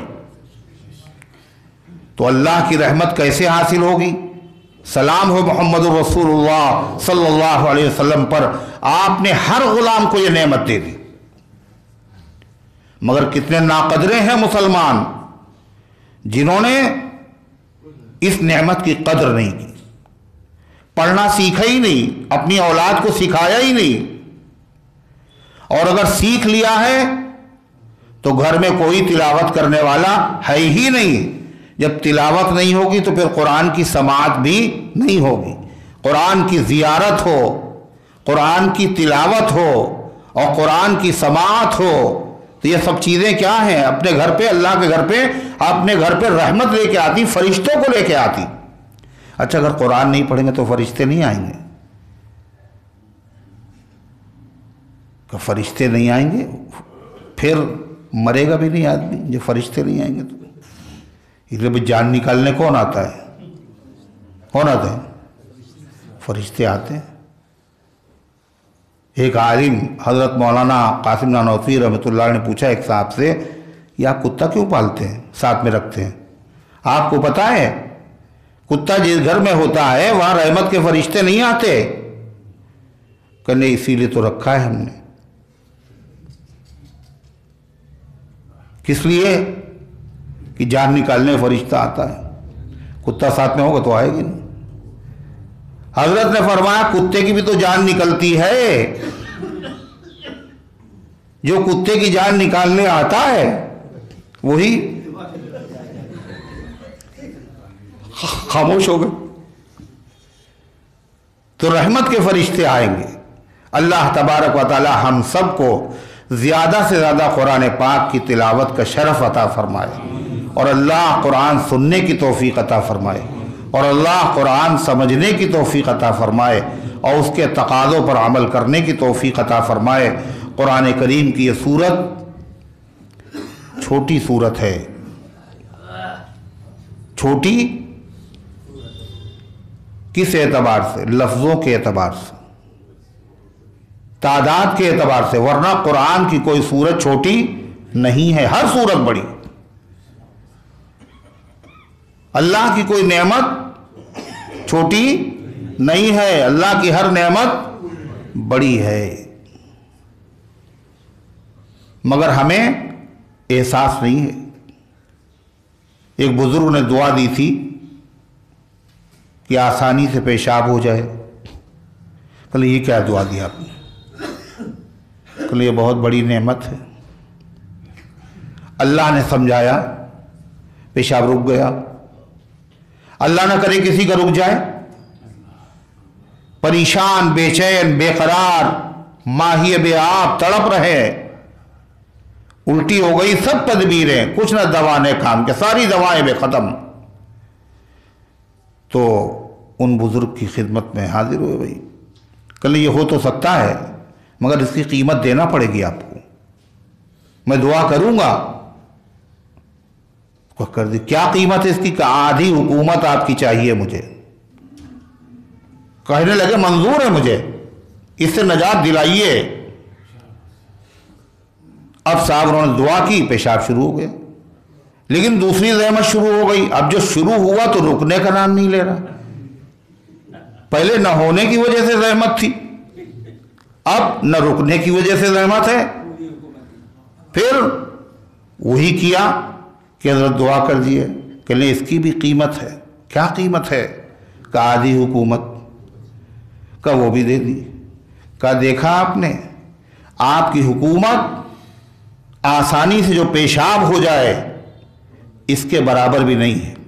تو اللہ کی رحمت کیسے حاصل ہوگی؟ سلام ہو محمد الرسول اللہ صلی اللہ علیہ وسلم پر، آپ نے ہر غلام کو یہ نعمت دے دی۔ مگر کتنے ناقدرے ہیں مسلمان جنہوں نے اس نعمت کی قدر نہیں کی، پڑھنا سیکھا ہی نہیں، اپنی اولاد کو سکھایا ہی نہیں، اور اگر سیکھ لیا ہے تو گھر میں کوئی تلاوت کرنے والا ہے ہی نہیں۔ جب تلاوت نہیں ہوگی تو پھر قرآن کی سماعت بھی نہیں ہوگی۔ قرآن کی زیارت ہو، قرآن کی تلاوت ہو اور قرآن کی سماعت ہو، تو یہ سب چیزیں کیا ہیں؟ اپنے گھر پہ، اللہ کے گھر پہ، اپنے گھر پہ رحمت لے کے آتی، فرشتوں کو لے کے آتی۔ اچھا اگر قرآن نہیں پڑھیں گے تو فرشتے نہیں آئیں گے؟ کہ فرشتے نہیں آئیں گے پھر مرے گا بھی نہیں آدمی جو فرشتے نہیں آئیں گے تو۔ اس لیے جان نکالنے کون آتا ہے؟ کون آتا ہے؟ فرشتے آتے ہیں۔ ایک عالم حضرت مولانا قاسم نانوتوی رحمۃ اللہ نے پوچھا ایک صاحب سے، یہ آپ کتا کیوں پالتے ہیں، ساتھ میں رکھتے ہیں؟ آپ کو پتا ہے کتا جس گھر میں ہوتا ہے وہاں رحمت کے فرشتے نہیں آتے؟ کہ اسی لیے تو رکھا ہے ہم نے۔ کس لیے؟ کہ جان نکالنے فرشتہ آتا ہے، کتا ساتھ میں ہوگا تو آئے گی نہیں۔ حضرت نے فرمایا کتے کی بھی تو جان نکلتی ہے، جو کتے کی جان نکالنے آتا ہے وہی خاموش ہو گئے۔ تو رحمت کے فرشتے آئیں گے۔ اللہ تبارک و تعالی ہم سب کو زیادہ سے زیادہ قرآن پاک کی تلاوت کا شرف عطا فرمائے، اور اللہ قرآن سننے کی توفیق عطا فرمائے، اور اللہ قرآن سمجھنے کی توفیق عطا فرمائے، اور اس کے تقاضوں پر عمل کرنے کی توفیق عطا فرمائے۔ قرآن کریم کی یہ سورت چھوٹی سورت ہے، چھوٹی کس اعتبار سے؟ لفظوں کے اعتبار سے، تعداد کے اعتبار سے، ورنہ قرآن کی کوئی سورت چھوٹی نہیں ہے، ہر سورت بڑی۔ اللہ کی کوئی نعمت چھوٹی نہیں ہے، اللہ کی ہر نعمت بڑی ہے، مگر ہمیں احساس نہیں ہے۔ ایک بزرگ نے دعا دی تھی کہ آسانی سے پیشاب ہو جائے۔ کہا یہ کیا دعا دی آپ نے؟ کہا یہ بہت بڑی نعمت ہے۔ اللہ نے سمجھایا، پیشاب رک گیا۔ اللہ نہ کرے کسی کا رک جائے، پریشان، بے چین، بے قرار، ماہی بے آب تڑپ رہے، الٹی ہو گئی، سب تدبیریں، کچھ نہ دوا نے کام کے، ساری دوائیں بے ختم۔ تو ان بزرگ کی خدمت میں حاضر ہوئے، بھائی کہ یہ ہو تو سکتا ہے مگر اس کی قیمت دینا پڑے گی آپ کو، میں دعا کروں گا کر دی۔ کیا قیمت ہے اس کی؟ کہ آدھی حکومت آپ کی چاہیے مجھے۔ کہنے لگے منظور ہے مجھے، اس سے نجات دلائیے۔ اب صاحب انہوں نے دعا کی، پیشاب شروع ہو گیا، لیکن دوسری زحمت شروع ہو گئی۔ اب جو شروع ہوا تو رکنے کا نام نہیں لے رہا۔ پہلے نہ ہونے کی وجہ سے زحمت تھی، اب نہ رکنے کی وجہ سے زحمت ہے۔ پھر وہی کیا کہ حضرت دعا کر دیے کہ لیں اس کی بھی قیمت ہے۔ کیا قیمت ہے؟ کہ آدھی حکومت کا وہ بھی دے دی۔ کہا دیکھا آپ نے، آپ کی حکومت آسانی سے جو پیشاب ہو جائے اس کے برابر بھی نہیں ہے۔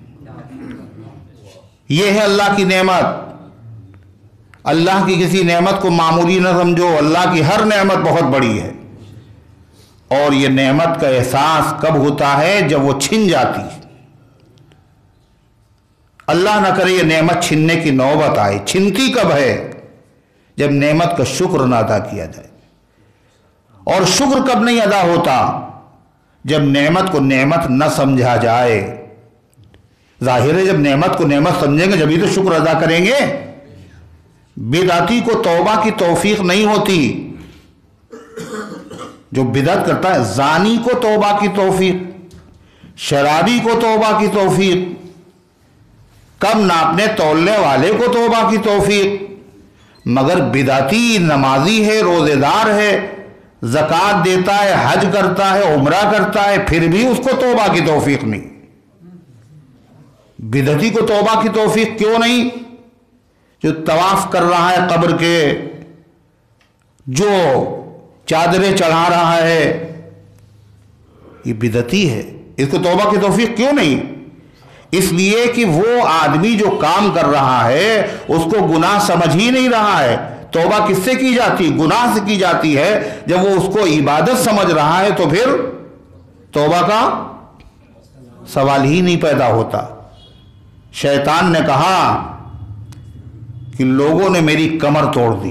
یہ ہے اللہ کی نعمت۔ اللہ کی کسی نعمت کو معمولی نہ سمجھو، اللہ کی ہر نعمت بہت بڑی ہے۔ اور یہ نعمت کا احساس کب ہوتا ہے؟ جب وہ چھن جاتی۔ اللہ نہ کرے یہ نعمت چھننے کی نوبت آئے۔ چھنتی کب ہے؟ جب نعمت کا شکر نہ ادا کیا جائے۔ اور شکر کب نہیں ادا ہوتا؟ جب نعمت کو نعمت نہ سمجھا جائے۔ ظاہر ہے جب نعمت کو نعمت سمجھیں گے جبھی تو شکر ادا کریں گے۔ بدعتی کو توبہ کی توفیق نہیں ہوتی۔ جو بدعت کرتا ہے، زانی کو توبہ کی توفیق، شرابی کو توبہ کی توفیق، کم ناپنے تولنے والے کو توبہ کی توفیق، مگر بدعتی نمازی ہے، روزے دار ہے، زکوٰۃ دیتا ہے، حج کرتا ہے، عمرہ کرتا ہے، پھر بھی اس کو توبہ کی توفیق نہیں۔ بدعتی کو توبہ کی توفیق کیوں نہیں؟ جو طواف کر رہا ہے قبر کے، جو چادریں چڑھا رہا ہے، یہ بدعتی ہے، اس کو توبہ کی توفیق کیوں نہیں؟ اس لیے کہ وہ آدمی جو کام کر رہا ہے اس کو گناہ سمجھ ہی نہیں رہا ہے۔ توبہ کس سے کی جاتی؟ گناہ سے کی جاتی ہے۔ جب وہ اس کو عبادت سمجھ رہا ہے تو پھر توبہ کا سوال ہی نہیں پیدا ہوتا۔ شیطان نے کہا کہ لوگوں نے میری کمر توڑ دی،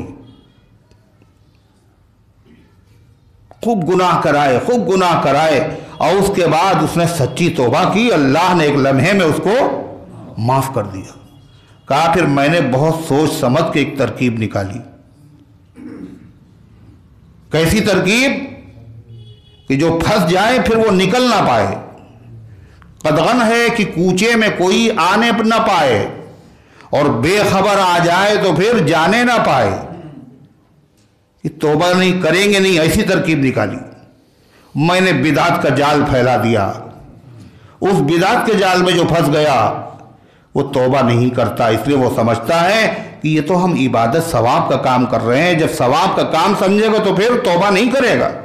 خوب گناہ کرائے، خوب گناہ کرائے، اور اس کے بعد اس نے سچی توبہ کی، اللہ نے ایک لمحے میں اس کو معاف کر دیا۔ کہا پھر میں نے بہت سوچ سمجھ کے ایک ترکیب نکالی۔ کیسی ترکیب؟ کہ جو پھنس جائے پھر وہ نکل نہ پائے۔ قدغن ہے کہ کوچے میں کوئی آنے نہ پائے، اور بے خبر آ جائے تو پھر جانے نہ پائے۔ کہ توبہ نہیں کریں گے نہیں، ایسی ترکیب نکالی۔ میں نے بدعت کا جال پھیلا دیا۔ اس بدعت کے جال میں جو پھنس گیا وہ توبہ نہیں کرتا، اس لیے وہ سمجھتا ہے کہ یہ تو ہم عبادت ثواب کا کام کر رہے ہیں۔ جب ثواب کا کام سمجھے گا تو پھر توبہ نہیں کرے گا۔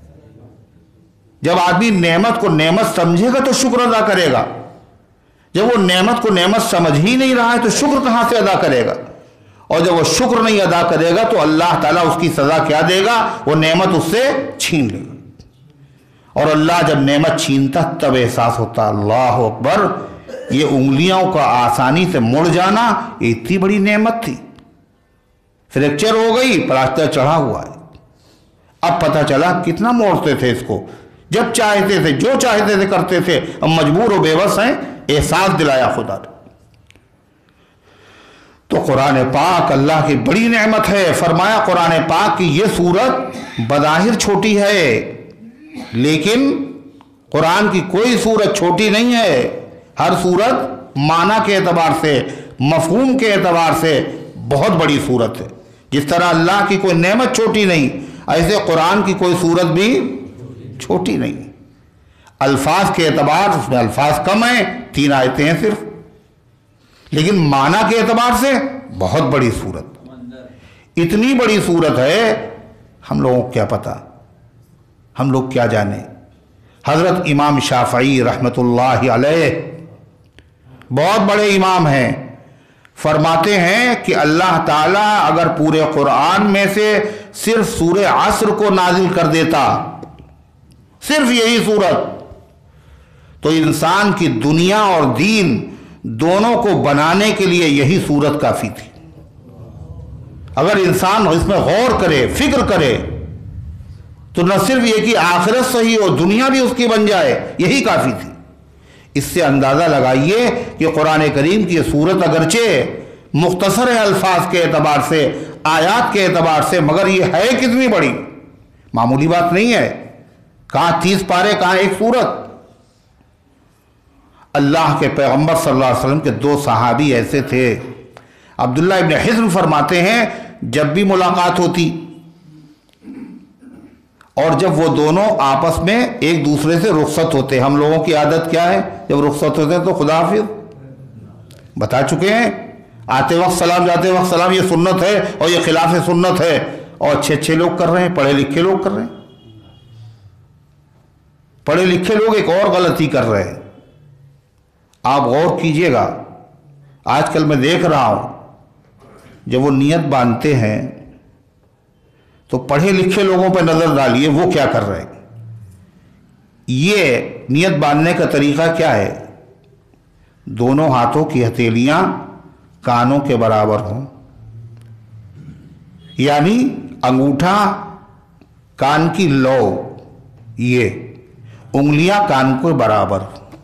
جب آدمی نعمت کو نعمت سمجھے گا تو شکر ادا کرے گا۔ جب وہ نعمت کو نعمت سمجھ ہی نہیں رہا ہے تو شکر کہاں سے ادا کرے گا؟ اور جب وہ شکر نہیں ادا کرے گا تو اللہ تعالیٰ اس کی سزا کیا دے گا؟ وہ نعمت اس سے چھین لے گا۔ اور اللہ جب نعمت چھینتا تب احساس ہوتا، اللہ اکبر، یہ انگلیوں کا آسانی سے مڑ جانا یہ اتنی بڑی نعمت تھی۔ فریکچر ہو گئی، پلاسٹر چڑھا ہوا ہے، اب پتہ چلا کتنا موڑتے تھے اس کو، جب چاہتے تھے جو چاہتے تھے کرتے تھے، اب مجبور و بے بس ہیں۔ احساس دلایا خدا نے۔ تو قرآن پاک اللہ کی بڑی نعمت ہے۔ فرمایا قرآن پاک کی یہ سورت بظاہر چھوٹی ہے، لیکن قرآن کی کوئی سورت چھوٹی نہیں ہے۔ ہر سورت معنی کے اعتبار سے، مفہوم کے اعتبار سے بہت بڑی سورت ہے۔ جس طرح اللہ کی کوئی نعمت چھوٹی نہیں، ایسے قرآن کی کوئی سورت بھی چھوٹی نہیں۔ الفاظ کے اعتبار اس میں الفاظ کم ہیں، تین آیتیں ہیں صرف، لیکن معنی کے اعتبار سے بہت بڑی سورت۔ اتنی بڑی سورت ہے، ہم لوگوں کو کیا پتا، ہم لوگ کیا جانے۔ حضرت امام شافعی رحمۃ اللہ علیہ بہت بڑے امام ہیں، فرماتے ہیں کہ اللہ تعالیٰ اگر پورے قرآن میں سے صرف سورہ عصر کو نازل کر دیتا، صرف یہی سورت، تو انسان کی دنیا اور دین دونوں کو بنانے کے لیے یہی سورت کافی تھی۔ اگر انسان اس میں غور کرے، فکر کرے، تو نہ صرف یہ کہ آخرت صحیح ہو، دنیا بھی اس کی بن جائے، یہی کافی تھی۔ اس سے اندازہ لگائیے کہ قرآن کریم کی یہ صورت اگرچہ مختصر ہے الفاظ کے اعتبار سے، آیات کے اعتبار سے، مگر یہ ہے کتنی بڑی، معمولی بات نہیں ہے۔ کہاں تیس پارے، کہاں ایک صورت۔ اللہ کے پیغمبر صلی اللہ علیہ وسلم کے دو صحابی ایسے تھے، عبداللہ ابن حزم فرماتے ہیں جب بھی ملاقات ہوتی اور جب وہ دونوں آپس میں ایک دوسرے سے رخصت ہوتے، ہم لوگوں کی عادت کیا ہے جب رخصت ہوتے ہیں تو خدا حافظ بتا چکے ہیں، آتے وقت سلام، جاتے وقت سلام، یہ سنت ہے اور یہ خلاف سنت ہے، اور اچھے اچھے لوگ کر رہے ہیں، پڑھے لکھے لوگ کر رہے ہیں۔ پڑھے لکھے لوگ ایک اور غلطی کر رہے ہیں، آپ غور کیجئے گا، آج کل میں دیکھ رہا ہوں جب وہ نیت باندھتے ہیں تو پڑھے لکھے لوگوں پہ نظر ڈالیے وہ کیا کر رہے ہیں۔ یہ نیت باندھنے کا طریقہ کیا ہے؟ دونوں ہاتھوں کی ہتھیلیاں کانوں کے برابر ہوں، یعنی انگوٹھا کان کی لو، یہ انگلیاں کان کے برابر۔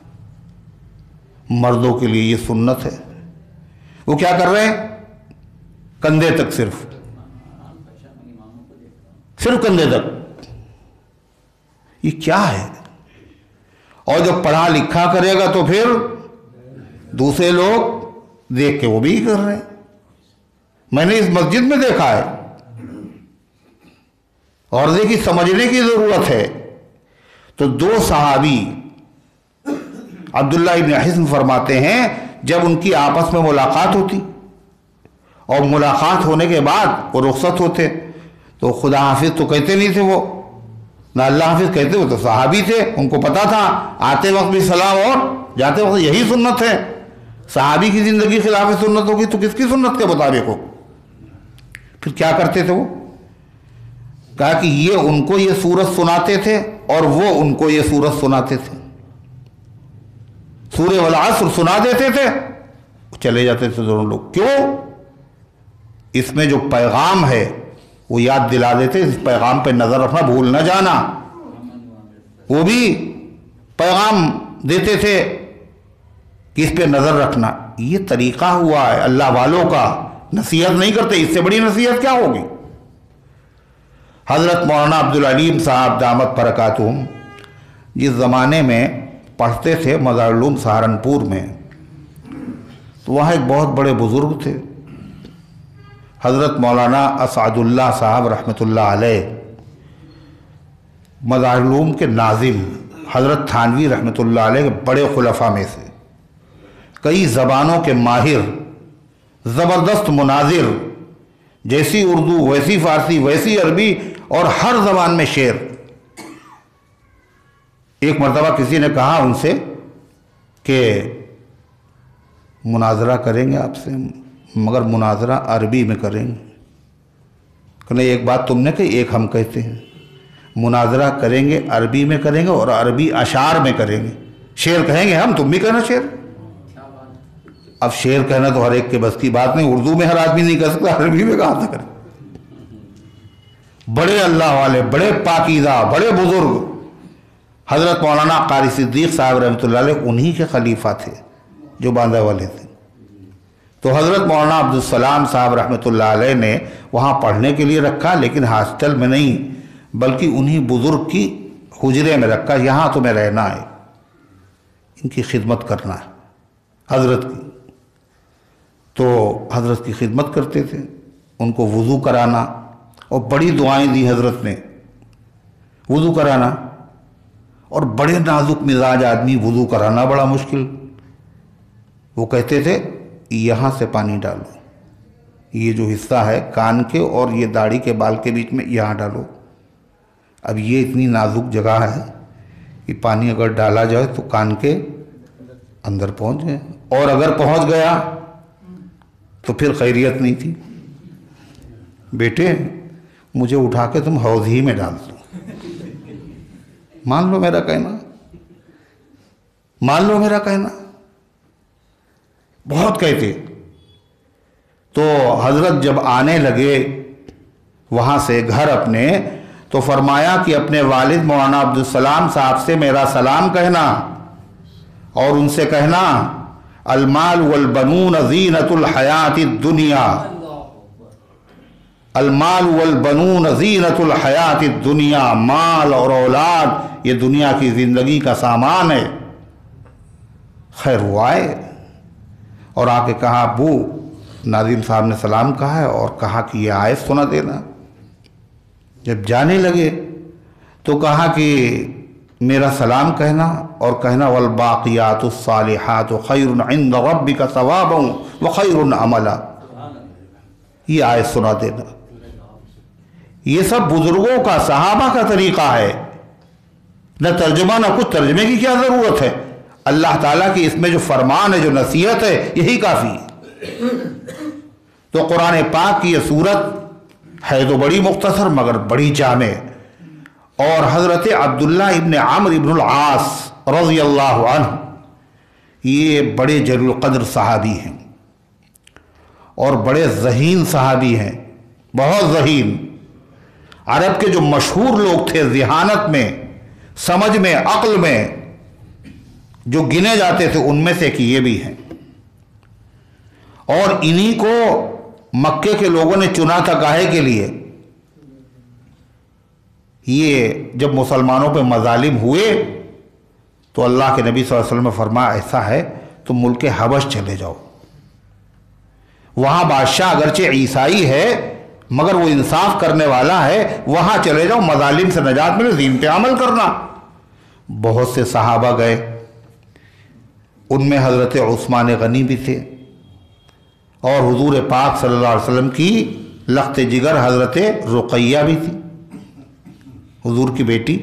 مردوں کے لیے یہ سنت ہے۔ وہ کیا کر رہے ہیں؟ کندھے تک، صرف صرف کندھے تک۔ یہ کیا ہے؟ اور جب پڑھا لکھا کرے گا تو پھر دوسرے لوگ دیکھ کے وہ بھی کر رہے ہیں۔ میں نے اس مسجد میں دیکھا ہے، اور دیکھی سمجھنے کی ضرورت ہے۔ تو دو صحابی عبداللہ ابن حزم فرماتے ہیں جب ان کی آپس میں ملاقات ہوتی اور ملاقات ہونے کے بعد وہ رخصت ہوتے تو خدا حافظ تو کہتے نہیں تھے، وہ نہ اللہ حافظ کہتے، وہ تو صحابی تھے، ان کو پتا تھا آتے وقت بھی سلام اور جاتے وقت یہی سنت ہے۔ صحابی کی زندگی خلاف سنت ہوگی تو کس کی سنت کے مطابق ہو؟ پھر کیا کرتے تھے وہ؟ کہا کہ یہ ان کو یہ سورت سناتے تھے اور وہ ان کو یہ سورت سناتے تھے، سورہ والعصر سنا دیتے تھے، چلے جاتے تھے دونوں لوگ۔ کیوں؟ اس میں جو پیغام ہے وہ یاد دلا دیتے، اس پیغام پہ نظر رکھنا، بھول نہ جانا۔ وہ بھی پیغام دیتے تھے کہ اس پہ نظر رکھنا۔ یہ طریقہ ہوا ہے اللہ والوں کا، نصیحت نہیں کرتے، اس سے بڑی نصیحت کیا ہوگی؟ حضرت مولانا عبدالعلیم صاحب دامت برکاتہم جس زمانے میں پڑھتے تھے مظاہر العلوم سہارنپور میں، تو وہاں ایک بہت بڑے بزرگ تھے، حضرت مولانا اسعد اللہ صاحب رحمۃ اللہ علیہ، مظاہر العلوم کے ناظم، حضرت تھانوی رحمۃ اللہ علیہ کے بڑے خلفاء میں سے، کئی زبانوں کے ماہر، زبردست مناظر، جیسی اردو ویسی فارسی ویسی عربی اور ہر زبان میں شعر۔ ایک مرتبہ کسی نے کہا ان سے کہ مناظرہ کریں گے آپ سے، مگر مناظرہ عربی میں کریں گے۔ کہ ایک بات تم نے کہی، ایک ہم کہتے ہیں، مناظرہ کریں گے عربی میں کریں گے اور عربی اشعار میں کریں گے، شعر کہیں گے ہم، تم بھی کہنا شعر۔ اب شعر کہنا تو ہر ایک کے بس کی بات نہیں، اردو میں ہر آدمی نہیں کہہ سکتا، عربی میں کہاں سے کرے؟ بڑے اللہ والے، بڑے پاکیزہ، بڑے بزرگ حضرت مولانا قاری صدیق صاحب رحمۃ اللہ علیہ انہی کے خلیفہ تھے جو باندھا والے تھے۔ تو حضرت مولانا عبدالسلام صاحب رحمۃ اللہ علیہ نے وہاں پڑھنے کے لیے رکھا، لیکن ہاسٹل میں نہیں بلکہ انہی بزرگ کی حجرے میں رکھا، یہاں تمہیں رہنا ہے، ان کی خدمت کرنا ہے حضرت کی۔ تو حضرت کی خدمت کرتے تھے، ان کو وضو کرانا، اور بڑی دعائیں دی حضرت نے، وضو کرانا، اور بڑے نازک مزاج آدمی، وضو کرانا بڑا مشکل۔ وہ کہتے تھے یہاں سے پانی ڈالو، یہ جو حصہ ہے کان کے اور یہ داڑھی کے بال کے بیچ میں، یہاں ڈالو۔ اب یہ اتنی نازک جگہ ہے کہ پانی اگر ڈالا جائے تو کان کے اندر پہنچ گئے، اور اگر پہنچ گیا تو پھر خیریت نہیں تھی۔ بیٹے مجھے اٹھا کے تم حوض ہی میں ڈال دو، مان لو میرا کہنا، مان لو میرا کہنا۔ بہت کہتے، تو حضرت جب آنے لگے وہاں سے گھر اپنے، تو فرمایا کہ اپنے والد مولانا عبدالسلام صاحب سے میرا سلام کہنا اور ان سے کہنا المال والبنون زینت الحیات الدنیا، المال والبنون زینت الحیات الدنیا، مال اور اولاد یہ دنیا کی زندگی کا سامان ہے۔ خیر وہ آئے اور آ کے کہا ابو ناظم صاحب نے سلام کہا ہے اور کہا کہ یہ آیت سنا دینا۔ جب جانے لگے تو کہا کہ میرا سلام کہنا اور کہنا والباقیات الصالحات خیر عند ربک ثوابا وخیر عملا، یہ آیت سنا دینا۔ یہ سب بزرگوں کا، صحابہ کا طریقہ ہے، نہ ترجمہ نہ کچھ، ترجمے کی کیا ضرورت ہے؟ اللہ تعالیٰ کی اس میں جو فرمان ہے، جو نصیحت ہے، یہی کافی ہے۔ تو قرآن پاک کی یہ صورت ہے تو بڑی مختصر مگر بڑی جامع، اور حضرت عبداللہ ابن عمرو ابن العاص رضی اللہ عنہ یہ بڑے جلیل القدر صحابی ہیں اور بڑے ذہین صحابی ہیں، بہت ذہین۔ عرب کے جو مشہور لوگ تھے ذہانت میں، سمجھ میں، عقل میں، جو گنے جاتے تھے ان میں سے کہ یہ بھی ہیں، اور انہی کو مکے کے لوگوں نے چنا تھا کاہے کے لیے؟ یہ جب مسلمانوں پہ مظالم ہوئے تو اللہ کے نبی صلی اللہ علیہ وسلم نے فرمایا ایسا ہے تو ملک حبش چلے جاؤ، وہاں بادشاہ اگرچہ عیسائی ہے مگر وہ انصاف کرنے والا ہے، وہاں چلے جاؤ، مظالم سے نجات ملے، دین پہ عمل کرنا۔ بہت سے صحابہ گئے، ان میں حضرت عثمان غنی بھی تھے، اور حضور پاک صلی اللہ علیہ وسلم کی لخت جگر حضرت رقیہ بھی تھی، حضور کی بیٹی،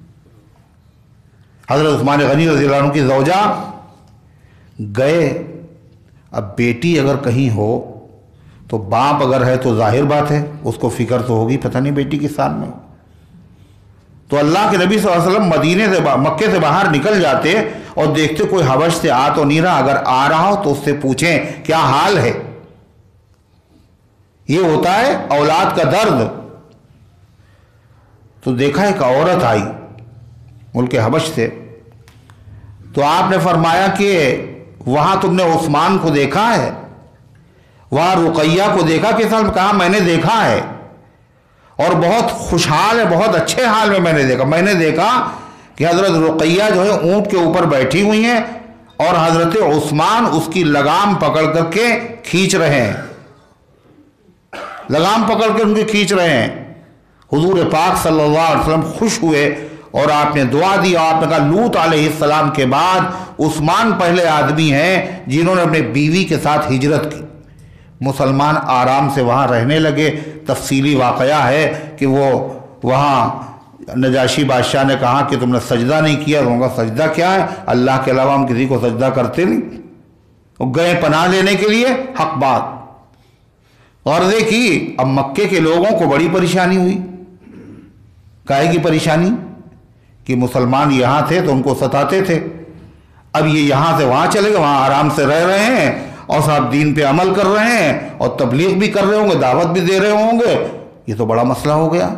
حضرت عثمان غنی رضی اللہ عنہ کی زوجہ۔ گئے، اب بیٹی اگر کہیں ہو تو باپ اگر ہے تو ظاہر بات ہے اس کو فکر تو ہوگی، پتہ نہیں بیٹی کس سال میں ہو۔ تو اللہ کے نبی صلی اللہ علیہ وسلم مدینے سے مکے سے باہر نکل جاتے اور دیکھتے کوئی حبش سے آ تو نہیں رہا، اگر آ رہا ہو تو اس سے پوچھیں کیا حال ہے۔ یہ ہوتا ہے اولاد کا درد۔ تو دیکھا ایک عورت آئی ملک حبش سے، تو آپ نے فرمایا کہ وہاں تم نے عثمان کو دیکھا ہے، وہاں رقیہ کو دیکھا؟ کس حال میں؟ کہا میں نے دیکھا ہے اور بہت خوشحال ہے، بہت اچھے حال میں میں نے دیکھا۔ میں نے دیکھا کہ حضرت رقیہ جو ہے اونٹ کے اوپر بیٹھی ہوئی ہیں اور حضرت عثمان اس کی لگام پکڑ کر کے کھینچ رہے ہیں، لگام پکڑ کے ان کی کھینچ رہے ہیں۔ حضور پاک صلی اللہ علیہ وسلم خوش ہوئے اور آپ نے دعا دی، آپ نے کہا لوط علیہ السلام کے بعد عثمان پہلے آدمی ہیں جنہوں نے اپنے بیوی کے ساتھ ہجرت کی۔ مسلمان آرام سے وہاں رہنے لگے۔ تفصیلی واقعہ ہے کہ وہ وہاں نجاشی بادشاہ نے کہا کہ تم نے سجدہ نہیں کیا، تو ان کا سجدہ کیا ہے، اللہ کے علاوہ ہم کسی کو سجدہ کرتے نہیں۔ وہ گئے پناہ لینے کے لیے، حق بات غرضے کی۔ اب مکے کے لوگوں کو بڑی پریشانی ہوئی۔ کاہے کی پریشانی؟ کہ مسلمان یہاں تھے تو ان کو ستاتے تھے، اب یہ یہاں سے وہاں چلے گئے، وہاں آرام سے رہ رہے ہیں اور صاحب دین پہ عمل کر رہے ہیں اور تبلیغ بھی کر رہے ہوں گے، دعوت بھی دے رہے ہوں گے، یہ تو بڑا مسئلہ ہو گیا۔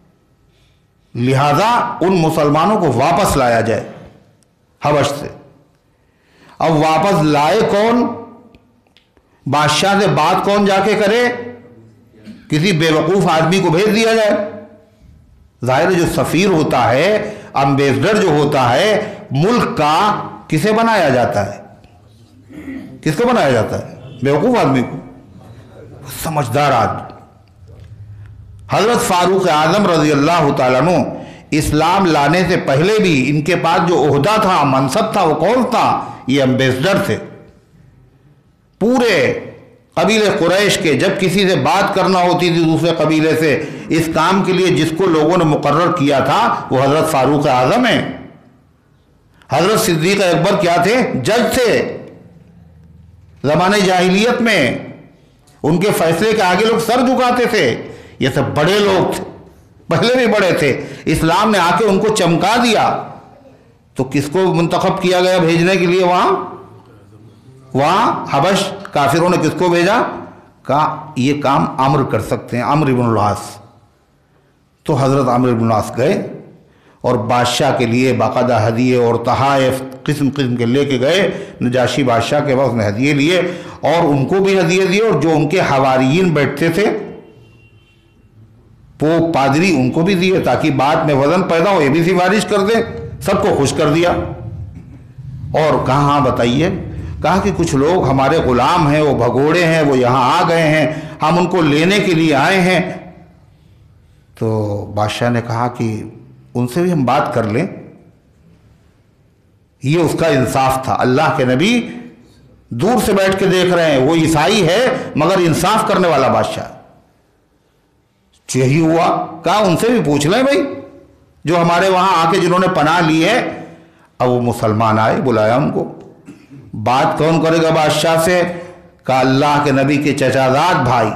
لہذا ان مسلمانوں کو واپس لایا جائے حبش سے۔ اب واپس لائے کون؟ بادشاہ سے بات کون جا کے کرے؟ کسی بیوقوف آدمی کو بھیج دیا جائے۔ ظاہر جو سفیر ہوتا ہے، امبیسڈر جو ہوتا ہے ملک کا، کسے بنایا جاتا ہے؟ کس کو بنایا جاتا ہے؟ بیوقوف آدمی کو، سمجھدار آدمی۔ حضرت فاروق اعظم رضی اللہ تعالیٰ عنہ اسلام لانے سے پہلے بھی ان کے پاس جو عہدہ تھا، منصب تھا، وہ کون تھا؟ یہ امبیسڈر تھے۔ پورے قبیلے قریش کے جب کسی سے بات کرنا ہوتی تھی دوسرے قبیلے سے، اس کام کے لیے جس کو لوگوں نے مقرر کیا تھا وہ حضرت فاروق اعظم ہیں۔ حضرت صدیق اکبر کیا تھے؟ جج تھے زمانے جاہلیت میں، ان کے فیصلے کے آگے لوگ سر جھکاتے تھے۔ یہ سب بڑے لوگ تھے، پہلے بھی بڑے تھے، اسلام نے آ کے ان کو چمکا دیا۔ تو کس کو منتخب کیا گیا بھیجنے کے لیے وہاں؟ وہاں حبش کافروں نے کس کو بھیجا؟ کہا یہ کام عمرو کر سکتے ہیں، عمرو بن العاص۔ تو حضرت عمرو بن العاص گئے اور بادشاہ کے لیے باقاعدہ ہدیے اور تحائف قسم قسم کے لے کے گئے۔ نجاشی بادشاہ کے پاس نے ہدیے لیے اور ان کو بھی ہدیے دیے، اور جو ان کے حواریین بیٹھتے تھے وہ پادری ان کو بھی دیے، تاکہ بعد میں وزن پیدا ہو، یہ بھی سفارش کر دیں۔ سب کو خوش کر دیا اور کہا ہاں بتائیے۔ کہا کہ کچھ لوگ ہمارے غلام ہیں، وہ بھگوڑے ہیں، وہ یہاں آ گئے ہیں، ہم ان کو لینے کے لیے آئے ہیں۔ تو بادشاہ نے کہا کہ ان سے بھی ہم بات کر لیں۔ یہ اس کا انصاف تھا۔ اللہ کے نبی دور سے بیٹھ کے دیکھ رہے ہیں، وہ عیسائی ہے مگر انصاف کرنے والا بادشاہ۔ یہی ہوا، کہا ان سے بھی پوچھ لیں بھائی، جو ہمارے وہاں آ کے جنہوں نے پناہ لی ہے۔ اب وہ مسلمان آئے، بلایا ان کو۔ بات کون کرے گا بادشاہ سے؟ کہا اللہ کے نبی کے چچا زاد بھائی،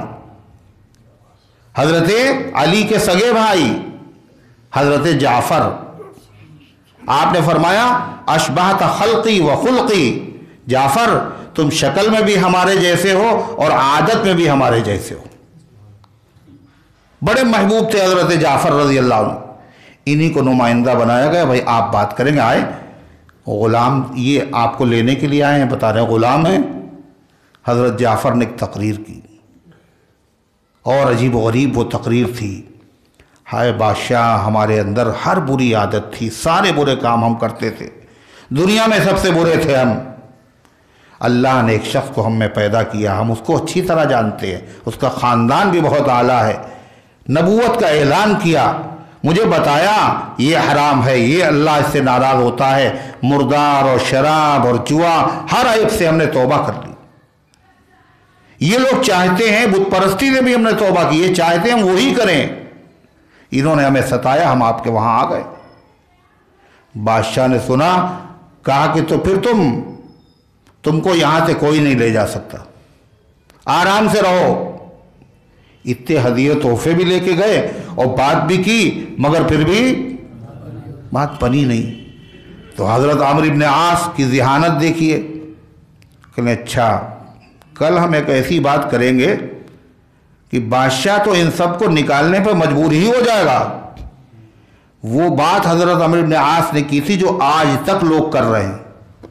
حضرت علی کے سگے بھائی، حضرت جعفر۔ آپ نے فرمایا اشبہت خلقی و خلقی، جعفر تم شکل میں بھی ہمارے جیسے ہو اور عادت میں بھی ہمارے جیسے ہو۔ بڑے محبوب تھے حضرت جعفر رضی اللہ عنہ۔ انہی کو نمائندہ بنایا گیا، بھائی آپ بات کریں گے۔ آئے غلام، یہ آپ کو لینے کے لیے آئے ہیں، بتا رہے ہیں غلام ہیں۔ حضرت جعفر نے ایک تقریر کی اور عجیب و غریب وہ تقریر تھی۔ ہائے بادشاہ، ہمارے اندر ہر بری عادت تھی، سارے برے کام ہم کرتے تھے، دنیا میں سب سے برے تھے ہم۔ اللہ نے ایک شخص کو ہم میں پیدا کیا، ہم اس کو اچھی طرح جانتے ہیں، اس کا خاندان بھی بہت اعلیٰ ہے، نبوت کا اعلان کیا، مجھے بتایا یہ حرام ہے، یہ اللہ اس سے ناراض ہوتا ہے، مردار اور شراب اور جوا، ہر عیب سے ہم نے توبہ کر لی۔ یہ لوگ چاہتے ہیں، بت پرستی سے بھی ہم نے توبہ کی، یہ چاہتے ہیں ہم وہی کریں، انہوں نے ہمیں ستایا، ہم آپ کے وہاں آ گئے۔ بادشاہ نے سنا، کہا کہ تو پھر تم تم کو یہاں سے کوئی نہیں لے جا سکتا، آرام سے رہو۔ اتنے ہدیے تحفے بھی لے کے گئے اور بات بھی کی، مگر پھر بھی بات بنی نہیں۔ تو حضرت عمرو بن عاص کی ذہانت دیکھیے، کہ اچھا کل ہم ایک ایسی بات کریں گے کہ بادشاہ تو ان سب کو نکالنے پر مجبور ہی ہو جائے گا۔ وہ بات حضرت عمرو بن عاص نے کی تھی جو آج تک لوگ کر رہے ہیں۔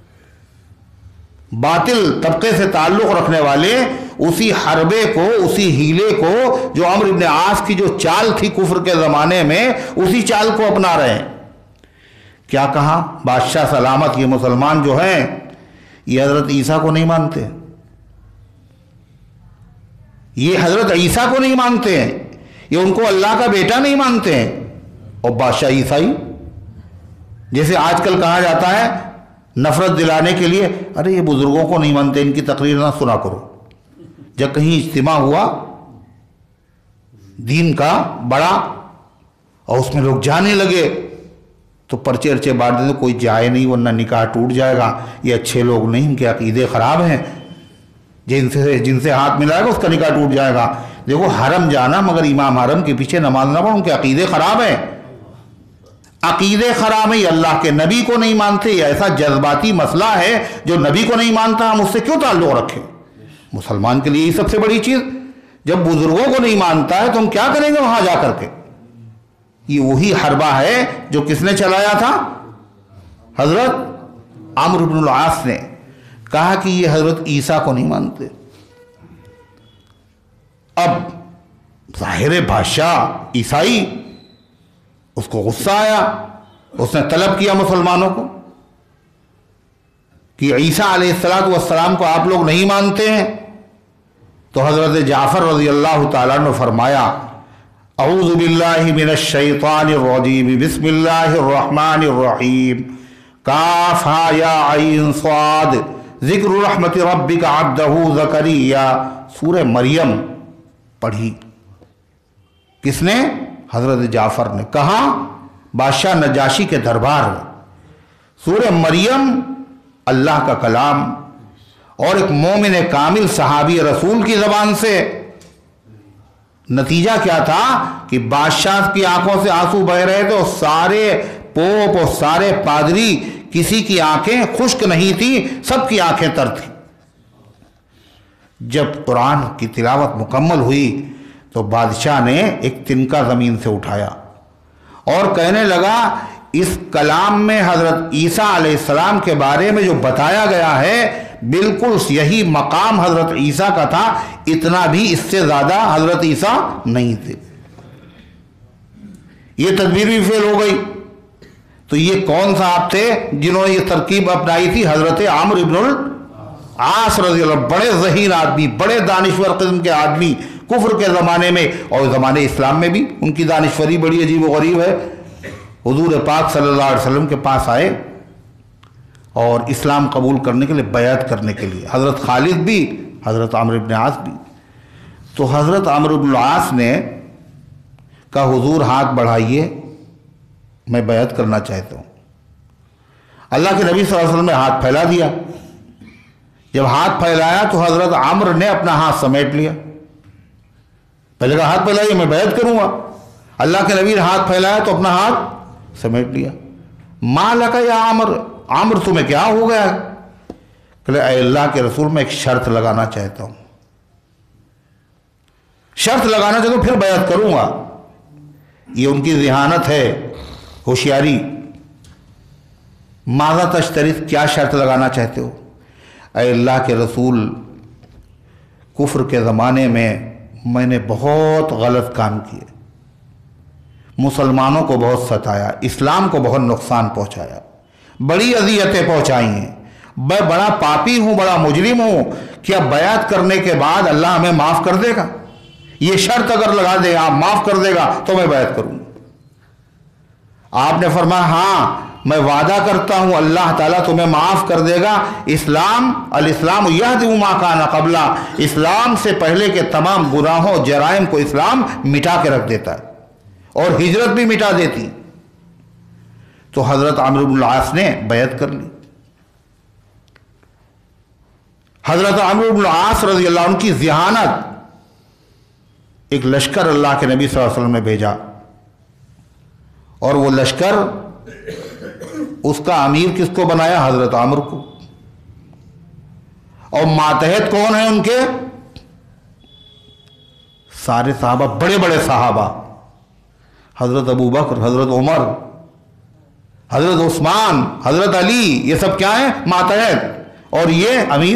باطل طبقے سے تعلق رکھنے والے اسی حربے کو، اسی ہیلے کو، جو عمرو بن عاص کی جو چال تھی کفر کے زمانے میں، اسی چال کو اپنا رہے ہیں۔ کیا کہا بادشاہ سلامت، یہ مسلمان جو ہیں یہ حضرت عیسیٰ کو نہیں مانتے، یہ حضرت عیسیٰ کو نہیں مانتے ہیں، یہ ان کو اللہ کا بیٹا نہیں مانتے ہیں۔ اور بادشاہ عیسائی، جیسے آج کل کہا جاتا ہے نفرت دلانے کے لیے، ارے یہ بزرگوں کو نہیں مانتے، ان کی تقریر نہ سنا کرو۔ جب کہیں اجتماع ہوا دین کا بڑا اور اس میں لوگ جانے لگے تو پرچے ارچے بانٹ دیتے، کوئی جائے نہیں ورنہ نکاح ٹوٹ جائے گا، یہ اچھے لوگ نہیں، ان کے عقیدے خراب ہیں، جن سے جن سے ہاتھ ملائے گا اس کا نکاح ٹوٹ جائے گا۔ دیکھو حرم جانا مگر امام حرم کے پیچھے نماز نہ پڑھو، ان کے عقیدے خراب ہیں، عقیدے خراب ہیں، یہ اللہ کے نبی کو نہیں مانتے، یہ ایسا جذباتی مسئلہ ہے جو نبی کو نہیں مانتا، ہم اس سے کیوں تعلق رکھیں؟ مسلمان کے لیے یہ سب سے بڑی چیز، جب بزرگوں کو نہیں مانتا ہے تو ہم کیا کریں گے وہاں جا کر کے؟ یہ وہی حربہ ہے جو کس نے چلایا تھا؟ حضرت عمرو بن العاص نے۔ کہا کہ یہ حضرت عیسیٰ کو نہیں مانتے۔ اب ظاہر بادشاہ عیسائی، اس کو غصہ آیا، اس نے طلب کیا مسلمانوں کو کہ عیسیٰ علیہ السلام کو آپ لوگ نہیں مانتے ہیں؟ تو حضرت جعفر رضی اللہ تعالیٰ نے فرمایا اعوذ باللہ من الشیطان الرجیم بسم اللہ الرحمن الرحیم کاف ہا یا عین صاد ذکر رحمت ربک عبدہ زکریا، سورہ مریم پڑھی۔ کس نے؟ حضرت جعفر نے۔ کہا بادشاہ نجاشی کے دربار میں۔ سورہ مریم اللہ کا کلام اور ایک مومن کامل صحابی رسول کی زبان سے۔ نتیجہ کیا تھا کہ بادشاہ کی آنکھوں سے آنسو بہ رہے تھے، اور سارے پوپ اور سارے پادری، کسی کی آنکھیں خشک نہیں تھی، سب کی آنکھیں تر تھی۔ جب قرآن کی تلاوت مکمل ہوئی تو بادشاہ نے ایک تنکا زمین سے اٹھایا اور کہنے لگا اس کلام میں حضرت عیسیٰ علیہ السلام کے بارے میں جو بتایا گیا ہے بالکل یہی مقام حضرت عیسیٰ کا تھا، اتنا بھی اس سے زیادہ حضرت عیسیٰ نہیں تھے۔ یہ تدبیر بھی فیل ہو گئی۔ تو یہ کون صاحب تھے جنہوں نے یہ ترکیب اپنائی تھی؟ حضرت عمرو بن العاص رضی اللہ عنہ، بڑے ذہین آدمی، بڑے دانشور قسم کے آدمی، کفر کے زمانے میں اور زمانے اسلام میں بھی ان کی دانشوری بڑی عجیب و غریب ہے۔ حضور پاک صلی اللہ علیہ وسلم کے پاس آئے اور اسلام قبول کرنے کے لیے، بیعت کرنے کے لیے، حضرت خالد بھی، حضرت عمرو بن عاص بھی۔ تو حضرت عمرو بن العاص نے کہا حضور ہاتھ بڑھائیے، میں بیعت کرنا چاہتا ہوں۔ اللہ کے نبی صلی اللہ علیہ وسلم نے ہاتھ پھیلا دیا۔ جب ہاتھ پھیلایا تو حضرت عمرو نے اپنا ہاتھ سمیٹ لیا۔ پہلے کہا ہاتھ پھیلائیے میں بیعت کروں گا، اللہ کے نبی نے ہاتھ پھیلایا تو اپنا ہاتھ سمیٹ لیا۔ ما لکا یا عمرو، عمرو تمہیں کیا ہو گیا؟ کہ اے اللہ کے رسول میں ایک شرط لگانا چاہتا ہوں، شرط لگانا چاہتا ہوں پھر بیعت کروں گا۔ یہ ان کی ذہانت ہے، ہوشیاری۔ ماذا تشترط، کیا شرط لگانا چاہتے ہو؟ اے اللہ کے رسول، کفر کے زمانے میں میں نے بہت غلط کام کیے، مسلمانوں کو بہت ستایا، اسلام کو بہت نقصان پہنچایا، بڑی اذیتیں پہنچائی ہیں، میں بڑا پاپی ہوں، بڑا مجرم ہوں۔ کیا بیعت کرنے کے بعد اللہ ہمیں معاف کر دے گا؟ یہ شرط اگر لگا دے آپ معاف کر دے گا تو میں بیعت کروں۔ آپ نے فرمایا ہاں میں وعدہ کرتا ہوں اللہ تعالیٰ تمہیں معاف کر دے گا۔ اسلام الاسلام یہدم ما کان قبلہ، اسلام سے پہلے کے تمام گناہوں جرائم کو اسلام مٹا کے رکھ دیتا ہے اور ہجرت بھی مٹا دیتی۔ تو حضرت عمرو بن العاص نے بیعت کر لی۔ حضرت عمرو بن العاص رضی اللہ عنہ کی ذہانت، ایک لشکر اللہ کے نبی صلی اللہ علیہ وسلم نے بھیجا اور وہ لشکر، اس کا امیر کس کو بنایا؟ حضرت عمرو کو۔ اور ماتحت کون ہیں ان کے؟ سارے صحابہ، بڑے بڑے صحابہ، حضرت ابو بکر، حضرت عمر، حضرت عثمان، حضرت علی، یہ سب کیا ہیں؟ ماتحت، اور یہ امیر۔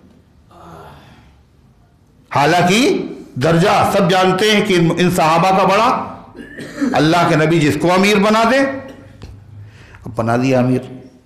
حالانکہ درجہ سب جانتے ہیں کہ ان صحابہ کا بڑا، اللہ کے نبی جس کو امیر بنا دے، اب بنا دیا امیر۔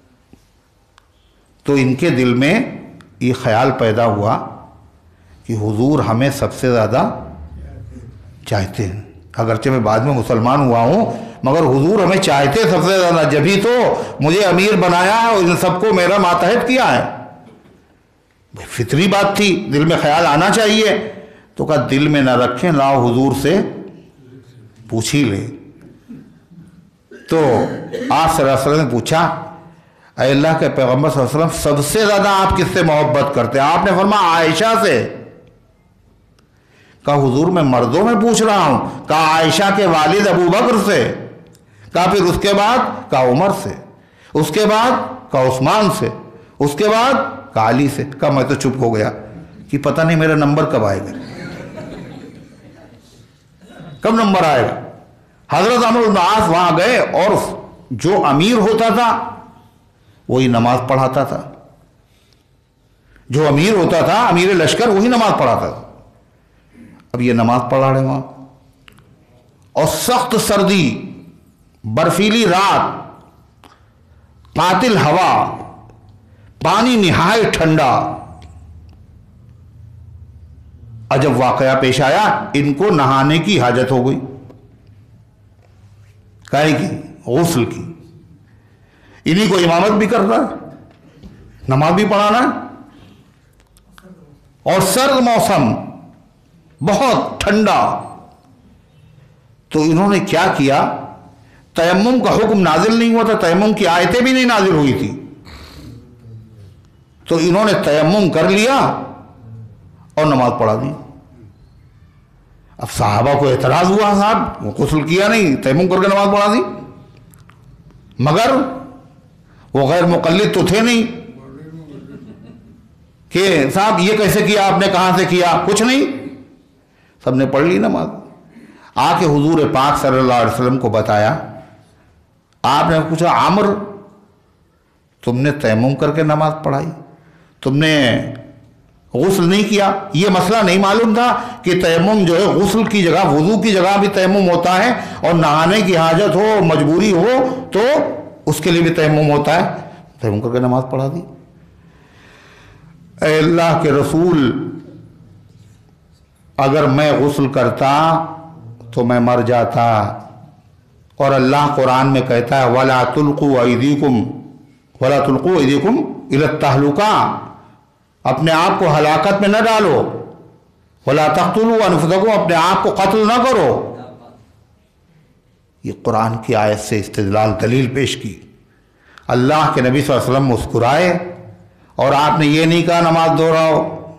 تو ان کے دل میں یہ خیال پیدا ہوا کہ حضور ہمیں سب سے زیادہ چاہتے ہیں، اگرچہ میں بعد میں مسلمان ہوا ہوں مگر حضور ہمیں چاہتے سب سے زیادہ، جبھی تو مجھے امیر بنایا ہے اور ان سب کو میرا ماتحت کیا ہے۔ فطری بات تھی، دل میں خیال آنا چاہیے۔ تو کہا دل میں نہ رکھیں، لاؤ حضور سے پوچھ ہی لے۔ تو آپ صلی اللہ علیہ وسلم نے پوچھا اے اللہ کے پیغمبر صلی اللہ علیہ وسلم سب سے زیادہ آپ کس سے محبت کرتے ہیں؟ آپ نے فرمایا عائشہ سے۔ کہا حضور میں مردوں میں پوچھ رہا ہوں۔ کہا عائشہ کے والد ابو بکر سے۔ کہا پھر اس کے بعد؟ کہا عمر سے۔ اس کے بعد؟ کہا عثمان سے۔ اس کے بعد؟ کہا علی سے۔ کہا میں تو چپ ہو گیا کہ پتہ نہیں میرا نمبر کب آئے گا، کب نمبر آئے گا۔ حضرت عمرو بن العاص وہاں گئے اور جو امیر ہوتا تھا وہی نماز پڑھاتا تھا، جو امیر ہوتا تھا امیر لشکر وہی نماز پڑھاتا تھا۔ اب یہ نماز پڑھا رہے وہاں، اور سخت سردی، برفیلی رات، قاتل ہوا، پانی نہایت ٹھنڈا۔ عجب واقعہ پیش آیا، ان کو نہانے کی حاجت ہو گئی۔ کاہے کی؟ غسل کی۔ انہی کو امامت بھی کرنا ہے، نماز بھی پڑھانا ہے، اور سرد موسم، بہت ٹھنڈا۔ تو انہوں نے کیا کیا؟ تیمم کا حکم نازل نہیں ہوا تھا، تیمم کی آیتیں بھی نہیں نازل ہوئی تھی، تو انہوں نے تیمم کر لیا اور نماز پڑھا دی۔ اب صحابہ کو اعتراض ہوا، صاحب وہ غسل کیا نہیں، تیمم کر کے نماز پڑھا دی، مگر وہ غیر مقلد تو تھے نہیں کہ صاحب یہ کیسے کیا آپ نے, کہاں سے کیا, کچھ نہیں, سب نے پڑھ لی نماز. آ کے حضور پاک صلی اللہ علیہ وسلم کو بتایا. آپ نے پوچھا عامر تم نے تیمم کر کے نماز پڑھائی, تم نے غسل نہیں کیا؟ یہ مسئلہ نہیں معلوم تھا کہ تیمم جو ہے غسل کی جگہ, وضو کی جگہ بھی تیمم ہوتا ہے, اور نہانے کی حاجت ہو, مجبوری ہو تو اس کے لیے بھی تیمم ہوتا ہے. تیمم کر کے نماز پڑھا دی. اے اللہ کے رسول, اگر میں غسل کرتا تو میں مر جاتا, اور اللہ قرآن میں کہتا ہے وَلَا تُلْقُوا أَيْدِيكُمْ وَلَا تُلْقُوا أَيْدِيكُمْ إِلَى التَّهْلُكَةِ, اپنے آپ کو ہلاکت میں نہ ڈالو. وَلَا تَقْتُلُوا أَنفُسَكُمْ, اپنے آپ کو قتل نہ کرو. یہ قرآن کی آیت سے استدلال دلیل پیش کی. اللہ کے نبی صلی اللہ علیہ وسلم مسکرائے, اور آپ نے یہ نہیں کہا نماز دوہراؤ.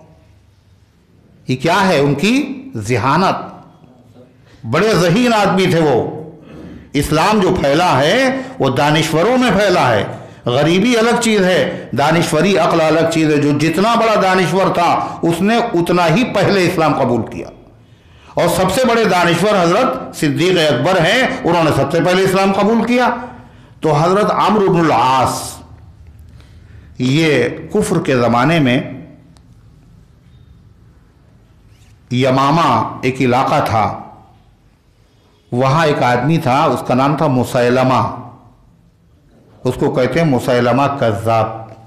یہ کیا ہے؟ ان کی ذہانت. بڑے ذہین آدمی تھے وہ. اسلام جو پھیلا ہے وہ دانشوروں میں پھیلا ہے. غریبی الگ چیز ہے, دانشوری عقل الگ چیز ہے. جو جتنا بڑا دانشور تھا اس نے اتنا ہی پہلے اسلام قبول کیا, اور سب سے بڑے دانشور حضرت صدیق اکبر ہیں, انہوں نے سب سے پہلے اسلام قبول کیا. تو حضرت عمرو بن العاص, یہ کفر کے زمانے میں یمامہ ایک علاقہ تھا, وہاں ایک آدمی تھا, اس کا نام تھا مسیلمہ. اس کو کہتے ہیں مسیلمہ کذاب.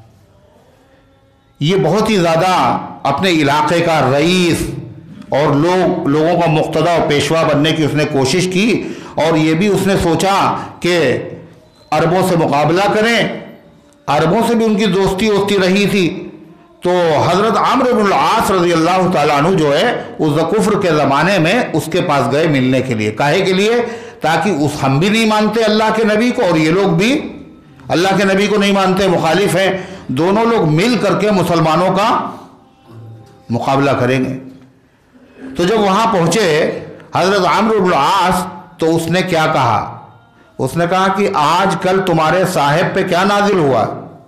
یہ بہت ہی زیادہ اپنے علاقے کا رئیس اور لوگ لوگوں کا مقتدی و پیشوا بننے کی اس نے کوشش کی, اور یہ بھی اس نے سوچا کہ عربوں سے مقابلہ کریں. عربوں سے بھی ان کی دوستی ہوتی رہی تھی. تو حضرت عمرو بن العاص رضی اللہ تعالیٰ عنہ جو ہے اس کفر کے زمانے میں اس کے پاس گئے ملنے کے لیے. کاہے کے لیے؟ تاکہ اس ہم بھی نہیں مانتے اللہ کے نبی کو, اور یہ لوگ بھی اللہ کے نبی کو نہیں مانتے, مخالف ہیں. دونوں لوگ مل کر کے مسلمانوں کا مقابلہ کریں گے. تو جب وہاں پہنچے حضرت عمرو بن العاص, تو اس نے کیا کہا؟ اس نے کہا کہ آج کل تمہارے صاحب پہ کیا نازل ہوا؟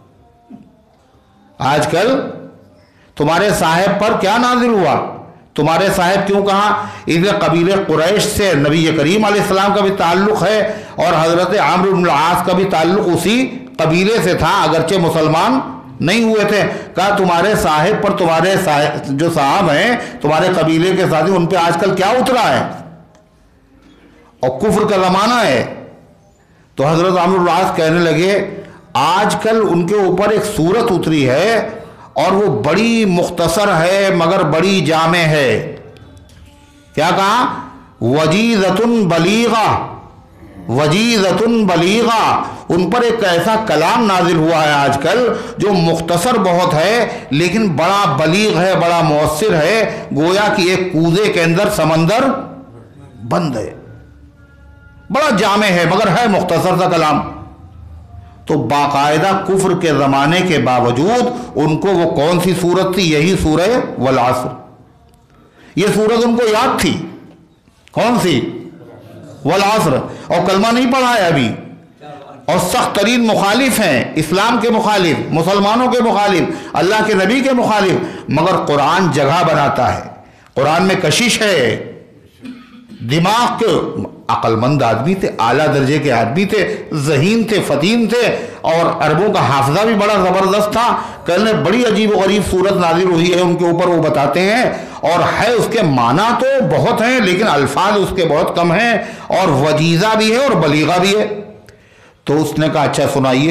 آج کل تمہارے صاحب پر کیا نازل ہوا؟ تمہارے صاحب کیوں کہا؟ اس قبیلے قریش سے نبی کریم علیہ السلام کا بھی تعلق ہے, اور حضرت عمرو بن العاص کا بھی تعلق اسی قبیلے سے تھا, اگرچہ مسلمان نہیں ہوئے تھے. کہا تمہارے صاحب پر, تمہارے جو صاحب ہیں تمہارے قبیلے کے ساتھی, ان پہ آج کل کیا اترا ہے؟ اور کفر کا زمانہ ہے. تو حضرت عمرو بن العاص کہنے لگے آج کل ان کے اوپر ایک سورت اتری ہے, اور وہ بڑی مختصر ہے مگر بڑی جامع ہے. کیا کہا؟ وجیزۃ بلیغہ, وجیزۃ بلیغہ. ان پر ایک ایسا کلام نازل ہوا ہے آج کل جو مختصر بہت ہے لیکن بڑا بلیغ ہے, بڑا مؤثر ہے, گویا کہ ایک کوزے کے اندر سمندر بند ہے. بڑا جامع ہے مگر ہے مختصر سا کلام. تو باقاعدہ کفر کے زمانے کے باوجود ان کو وہ کون سی سورت تھی؟ یہی سورہ والعصر. یہ سورت ان کو یاد تھی. کون سی؟ والعصر. اور کلمہ نہیں پڑھا ہے ابھی, اور سخت ترین مخالف ہیں, اسلام کے مخالف, مسلمانوں کے مخالف, اللہ کے نبی کے مخالف, مگر قرآن جگہ بناتا ہے. قرآن میں کشش ہے. دماغ کے عقل مند آدمی تھے, اعلیٰ درجے کے آدمی تھے, ذہین تھے, فتین تھے, اور عربوں کا حافظہ بھی بڑا زبردست تھا. کہنے بڑی عجیب و غریب صورت نازل ہوئی ہے ان کے اوپر, وہ بتاتے ہیں, اور ہے اس کے معنی تو بہت ہیں لیکن الفاظ اس کے بہت کم ہیں, اور وجیزہ بھی ہے اور بلیغہ بھی ہے. تو اس نے کہا اچھا سنائیے.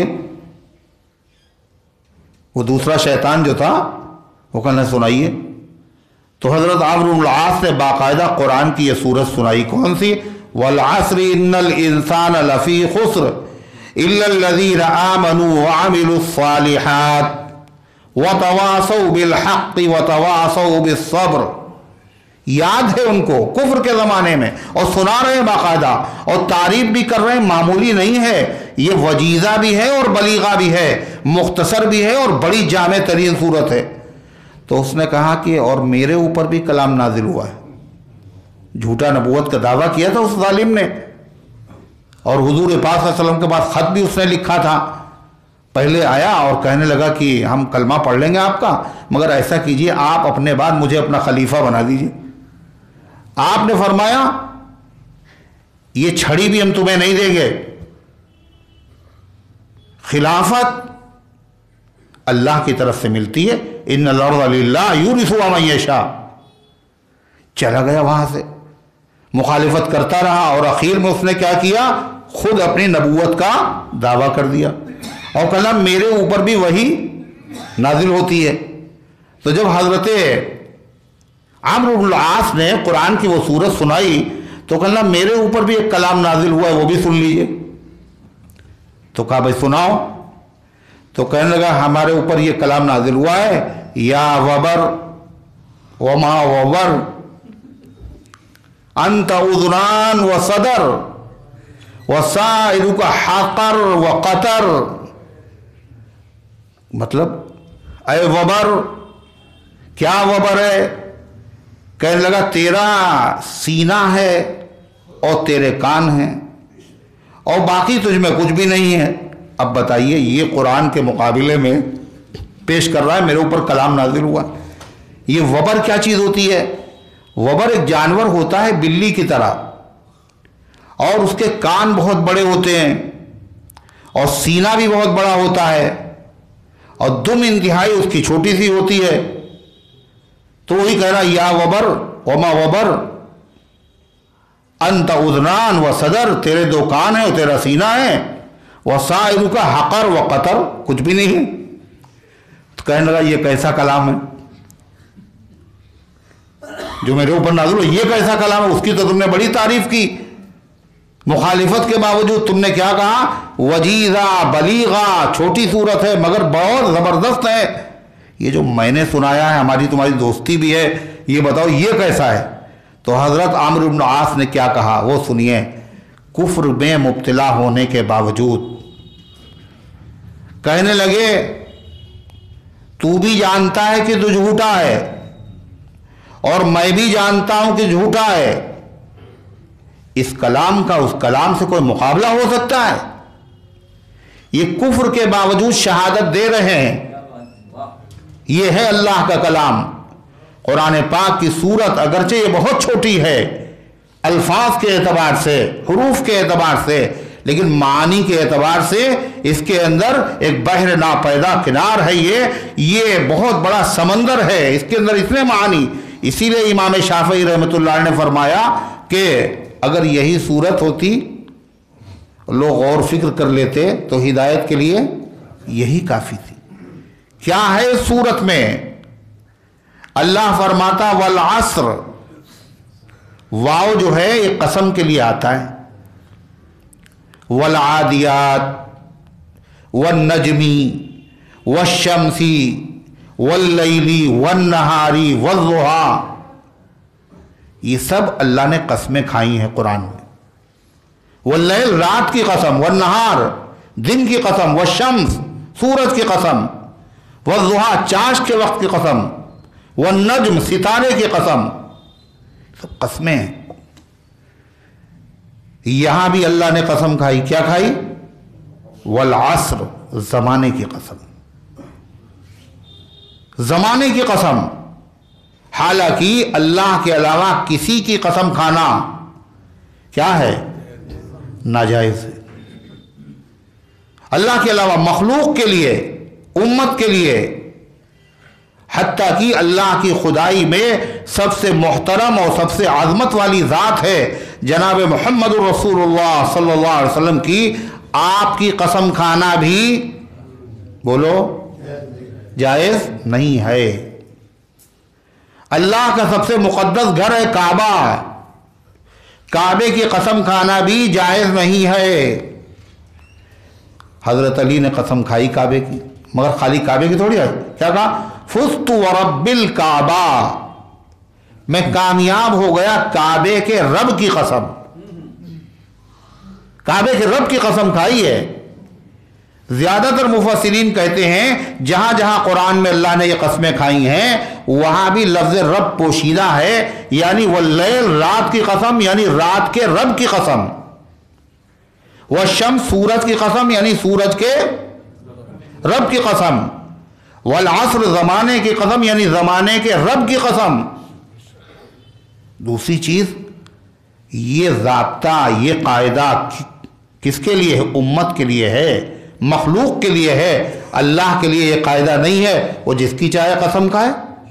وہ دوسرا شیطان جو تھا وہ کہنے سنائیے. تو حضرت عمرو بن العاص نے باقاعدہ قرآن کی یہ سورت سنائی. کون سی؟ والعصر ان الانسان لفی خسر الا الذین آمنوا وعملوا الصالحات وتواصوا بالحق وتواصوا بالصبر. یاد ہے ان کو کفر کے زمانے میں, اور سنا رہے ہیں باقاعدہ, اور تعریف بھی کر رہے ہیں. معمولی نہیں ہے, یہ وجیزہ بھی ہے اور بلیغہ بھی ہے, مختصر بھی ہے اور بڑی جامع ترین صورت ہے. تو اس نے کہا کہ اور میرے اوپر بھی کلام نازل ہوا ہے. جھوٹا نبوت کا دعویٰ کیا تھا اس ظالم نے, اور حضور پاک صلی اللہ علیہ وسلم کے پاس خط بھی اس نے لکھا تھا. پہلے آیا اور کہنے لگا کہ ہم کلمہ پڑھ لیں گے آپ کا، مگر ایسا کیجئے آپ اپنے بعد مجھے اپنا خلیفہ بنا دیجئے۔ آپ نے فرمایا یہ چھڑی بھی ہم تمہیں نہیں دیں گے، خلافت اللہ کی طرف سے ملتی ہے، ان الارض للہ یورثها من یشاء۔ چلا گیا وہاں سے، مخالفت کرتا رہا، اور اخیر میں اس نے کیا کیا، خود اپنی نبوت کا دعویٰ کر دیا اور کہا میرے اوپر بھی وہی نازل ہوتی ہے۔ تو جب حضرت عمرو بن العاص نے قرآن کی وہ سورت سنائی تو کہا میرے اوپر بھی ایک کلام نازل ہوا ہے، وہ بھی سن لیجئے۔ تو کہا بھائی سناؤ۔ تو کہنے لگا ہمارے اوپر یہ کلام نازل ہوا ہے، یا وبر وما وبر انت اذنان و صدر وسائرک حقر و قطر۔ مطلب اے وبر، کیا وبر ہے؟ کہنے لگا تیرا سینہ ہے اور تیرے کان ہیں اور باقی تجھ میں کچھ بھی نہیں ہے۔ اب بتائیے یہ قرآن کے مقابلے میں پیش کر رہا ہے میرے اوپر کلام نازل ہوا۔ یہ وبر کیا چیز ہوتی ہے؟ وبر ایک جانور ہوتا ہے بلی کی طرح، اور اس کے کان بہت بڑے ہوتے ہیں اور سینہ بھی بہت بڑا ہوتا ہے اور دم انتہائی اس کی چھوٹی سی ہوتی ہے۔ تو وہی کہہ رہا یا وبر وما وبر انت اذنان و صدر، تیرے دو کان ہیں اور تیرا سینہ ہے، وسائرک حقر و قطر، کچھ بھی نہیں ہے۔ تو کہنے لگا یہ کیسا کلام ہے جو میرے اوپر نازل ہو، یہ کیسا کلام ہے؟ اس کی تو تم نے بڑی تعریف کی، مخالفت کے باوجود تم نے کیا کہا، وجیزہ بلیغہ، چھوٹی صورت ہے مگر بہت زبردست ہے۔ یہ جو میں نے سنایا ہے، ہماری تمہاری دوستی بھی ہے، یہ بتاؤ یہ کیسا ہے؟ تو حضرت عمرو بن عاص نے کیا کہا وہ سنیے۔ کفر میں مبتلا ہونے کے باوجود کہنے لگے تو بھی جانتا ہے کہ تو جھوٹا ہے اور میں بھی جانتا ہوں کہ جھوٹا ہے، اس کلام کا اس کلام سے کوئی مقابلہ ہو سکتا ہے؟ یہ کفر کے باوجود شہادت دے رہے ہیں یہ ہے اللہ کا کلام۔ قرآن پاک کی سورت اگرچہ یہ بہت چھوٹی ہے الفاظ کے اعتبار سے، حروف کے اعتبار سے، لیکن معنی کے اعتبار سے اس کے اندر ایک بحر ناپیدا کنار ہے، یہ یہ بہت بڑا سمندر ہے، اس کے اندر اتنے معنی۔ اسی لیے امام شافعی رحمۃ اللہ علیہ نے فرمایا کہ اگر یہی صورت ہوتی، لوگ غور فکر کر لیتے تو ہدایت کے لیے یہی کافی تھی۔ کیا ہے اس صورت میں؟ اللہ فرماتا والعصر، واو جو ہے یہ قسم کے لیے آتا ہے، والعادیات والنجمی والشمسی واللیلی والنہاری والضحیٰ، یہ سب اللہ نے قسمیں کھائی ہیں قرآن میں۔ واللیل رات کی قسم، والنہار دن کی قسم، والشمس سورج کی قسم، والضحیٰ چاش کے وقت کی قسم، والنجم ستارے کی قسم، سب قسمیں ہیں۔ یہاں بھی اللہ نے قسم کھائی، کیا کھائی؟ والعصر، زمانے کی قسم، زمانے کی قسم۔ حالانکہ اللہ کے علاوہ کسی کی قسم کھانا کیا ہے؟ ناجائز ہے۔ اللہ کے علاوہ مخلوق کے لیے، امت کے لیے، حتیٰ کہ اللہ کی خدائی میں سب سے محترم اور سب سے عظمت والی ذات ہے جناب محمد رسول اللہ صلی اللہ علیہ وسلم کی، آپ کی قسم کھانا بھی بولو جائز نہیں ہے۔ اللہ کا سب سے مقدس گھر ہے کعبہ، کعبے کی قسم کھانا بھی جائز نہیں ہے۔ حضرت علی نے قسم کھائی کعبے کی، مگر خالی کعبے کی تھوڑی ہے، کیا کہا؟ فزت ورب الکعبہ، میں کامیاب ہو گیا کعبے کے رب کی قسم، کعبے کے رب کی قسم کھائی ہے۔ زیادہ تر مفسرین کہتے ہیں جہاں جہاں قرآن میں اللہ نے یہ قسمیں کھائی ہیں وہاں بھی لفظ رب پوشیدہ ہے، یعنی واللیل رات کی قسم، یعنی رات کے رب کی قسم، والشمس سورج کی قسم، یعنی سورج کے رب کی قسم، والعصر زمانے کی قسم یعنی زمانے کے رب کی قسم۔ دوسری چیز، یہ ضابطہ، یہ قاعدہ کس کے لیے ہے؟ امت کے لیے ہے، مخلوق کے لیے ہے، اللہ کے لیے یہ قاعدہ نہیں ہے وہ جس کی چاہے قسم کھائے،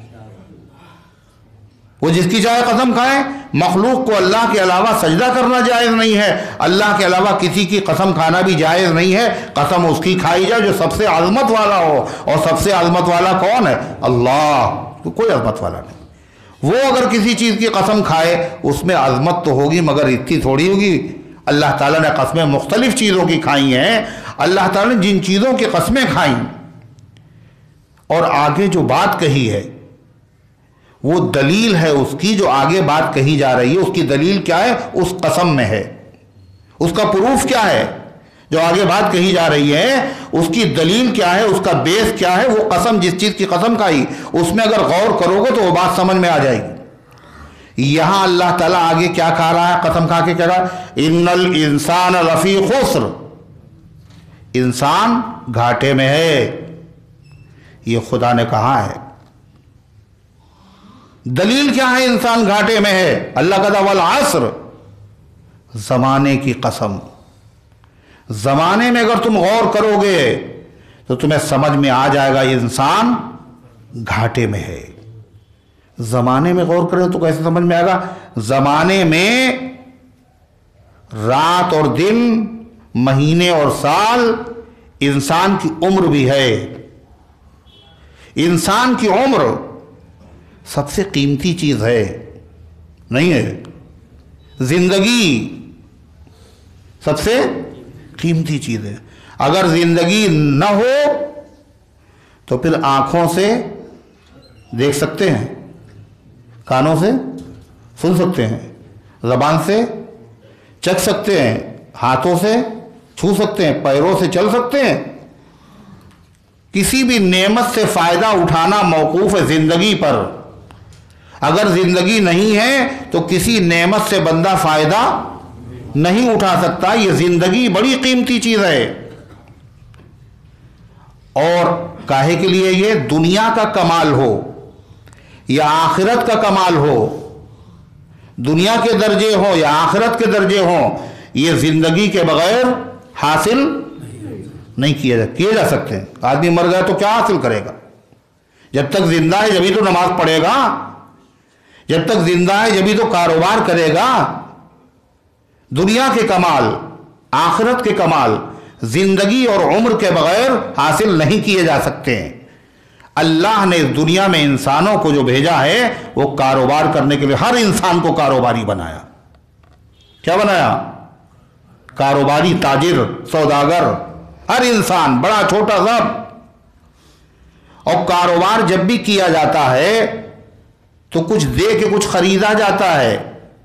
وہ جس کی چاہے قسم کھائے۔ مخلوق کو اللہ کے علاوہ سجدہ کرنا جائز نہیں ہے، اللہ کے علاوہ کسی کی قسم کھانا بھی جائز نہیں ہے۔ قسم اس کی کھائی جائے جو سب سے عظمت والا ہو، اور سب سے عظمت والا کون ہے؟ اللہ، تو کوئی عظمت والا نہیں۔ وہ اگر کسی چیز کی قسم کھائے اس میں عظمت تو ہوگی مگر اتنی تھوڑی ہوگی۔ اللہ تعالیٰ نے قسمیں مختلف چیزوں کی کھائی ہیں۔ اللہ تعالیٰ نے جن چیزوں کی قسمیں کھائیں اور آگے جو بات کہی ہے وہ دلیل ہے اس کی، جو آگے بات کہی جا رہی ہے اس کی دلیل کیا ہے؟ اس قسم میں ہے۔ اس کا پروف کیا ہے؟ جو آگے بات کہی جا رہی ہے اس کی دلیل کیا ہے، اس کا بیس کیا ہے؟ وہ قسم، جس چیز کی قسم کھائی اس میں اگر غور کرو گے تو وہ بات سمجھ میں آ جائے گی۔ یہاں اللہ تعالیٰ آگے کیا کہا رہا ہے؟ قسم کھا کے کہہ رہا ہے ان الانسان لفی خسر، انسان گھاٹے میں ہے۔ یہ خدا نے کہا ہے۔ دلیل کیا ہے انسان گھاٹے میں ہے؟ اللہ کہتا والعصر، زمانے کی قسم۔ زمانے میں اگر تم غور کرو گے تو تمہیں سمجھ میں آ جائے گا انسان گھاٹے میں ہے۔ زمانے میں غور کریں تو کیسے سمجھ میں آئے گا؟ زمانے میں رات اور دن، مہینے اور سال، انسان کی عمر بھی ہے۔ انسان کی عمر سب سے قیمتی چیز ہے، نہیں ہے؟ زندگی سب سے قیمتی چیز ہے۔ اگر زندگی نہ ہو تو پھر آنکھوں سے دیکھ سکتے ہیں، کانوں سے سن سکتے ہیں، زبان سے چکھ سکتے ہیں، ہاتھوں سے چھو سکتے ہیں، پیروں سے چل سکتے ہیں۔ کسی بھی نعمت سے فائدہ اٹھانا موقوف ہے زندگی پر۔ اگر زندگی نہیں ہے تو کسی نعمت سے بندہ فائدہ نہیں اٹھا سکتا۔ یہ زندگی بڑی قیمتی چیز ہے۔ اور کاہے کے لیے؟ یہ دنیا کا کمال ہو یا آخرت کا کمال ہو، دنیا کے درجے ہوں یا آخرت کے درجے ہوں، یہ زندگی کے بغیر حاصل نہیں کیے جا کیے جا سکتے۔ آدمی مر گیا تو کیا حاصل کرے گا؟ جب تک زندہ ہے جبھی تو نماز پڑھے گا، جب تک زندہ ہے جبھی تو کاروبار کرے گا۔ دنیا کے کمال، آخرت کے کمال زندگی اور عمر کے بغیر حاصل نہیں کیے جا سکتے ہیں۔ اللہ نے اس دنیا میں انسانوں کو جو بھیجا ہے وہ کاروبار کرنے کے لیے، ہر انسان کو کاروباری بنایا۔ کیا بنایا؟ کاروباری، تاجر، سوداگر، ہر انسان بڑا چھوٹا سب۔ اور کاروبار جب بھی کیا جاتا ہے تو کچھ دے کے کچھ خریدا جاتا ہے۔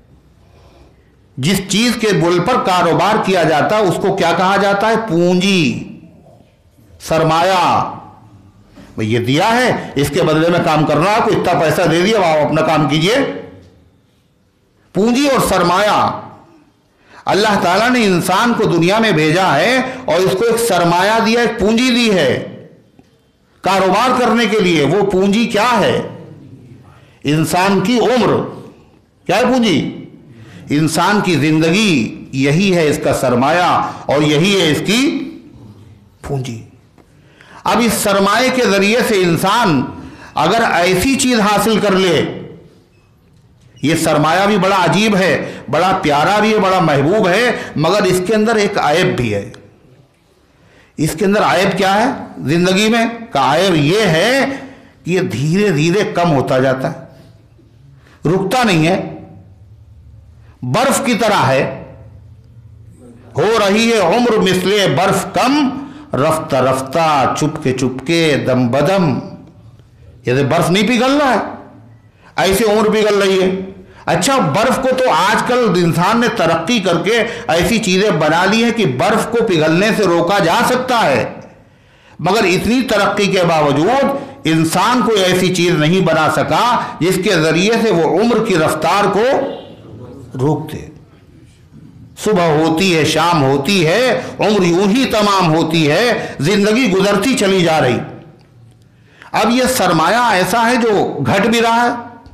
جس چیز کے بل پر کاروبار کیا جاتا ہے اس کو کیا کہا جاتا ہے؟ پونجی، سرمایہ۔ بھئی یہ دیا ہے، اس کے بدلے میں کام کرنا، آپ کو اتنا پیسہ دے دیا، آپ اپنا کام کیجئے۔ پونجی اور سرمایہ، اللہ تعالیٰ نے انسان کو دنیا میں بھیجا ہے اور اس کو ایک سرمایہ دیا، ایک پونجی دی ہے کاروبار کرنے کے لیے۔ وہ پونجی کیا ہے؟ انسان کی عمر۔ کیا ہے پونجی؟ انسان کی زندگی، یہی ہے اس کا سرمایہ اور یہی ہے اس کی پونجی۔ اب اس سرمایہ کے ذریعے سے انسان اگر ایسی چیز حاصل کر لے، یہ سرمایہ بھی بڑا عجیب ہے، بڑا پیارا بھی ہے، بڑا محبوب ہے، مگر اس کے اندر ایک عیب بھی ہے۔ اس کے اندر عیب کیا ہے زندگی میں؟ کا عیب یہ ہے کہ یہ دھیرے دھیرے کم ہوتا جاتا ہے، رکتا نہیں ہے، برف کی طرح ہے۔ ہو رہی ہے عمر مثل برف کم، رفتہ رفتہ چپکے چپکے دم بدم۔ جیسے برف نہیں پگھلنا ہے ایسے عمر پگھل رہی ہے۔ اچھا، برف کو تو آج کل انسان نے ترقی کر کے ایسی چیزیں بنا لی ہیں کہ برف کو پگھلنے سے روکا جا سکتا ہے، مگر اتنی ترقی کے باوجود انسان کوئی ایسی چیز نہیں بنا سکا جس کے ذریعے سے وہ عمر کی رفتار کو روک دے۔ صبح ہوتی ہے، شام ہوتی ہے، عمر یوں ہی تمام ہوتی ہے، زندگی گزرتی چلی جا رہی۔ اب یہ سرمایہ ایسا ہے جو گھٹ بھی رہا ہے،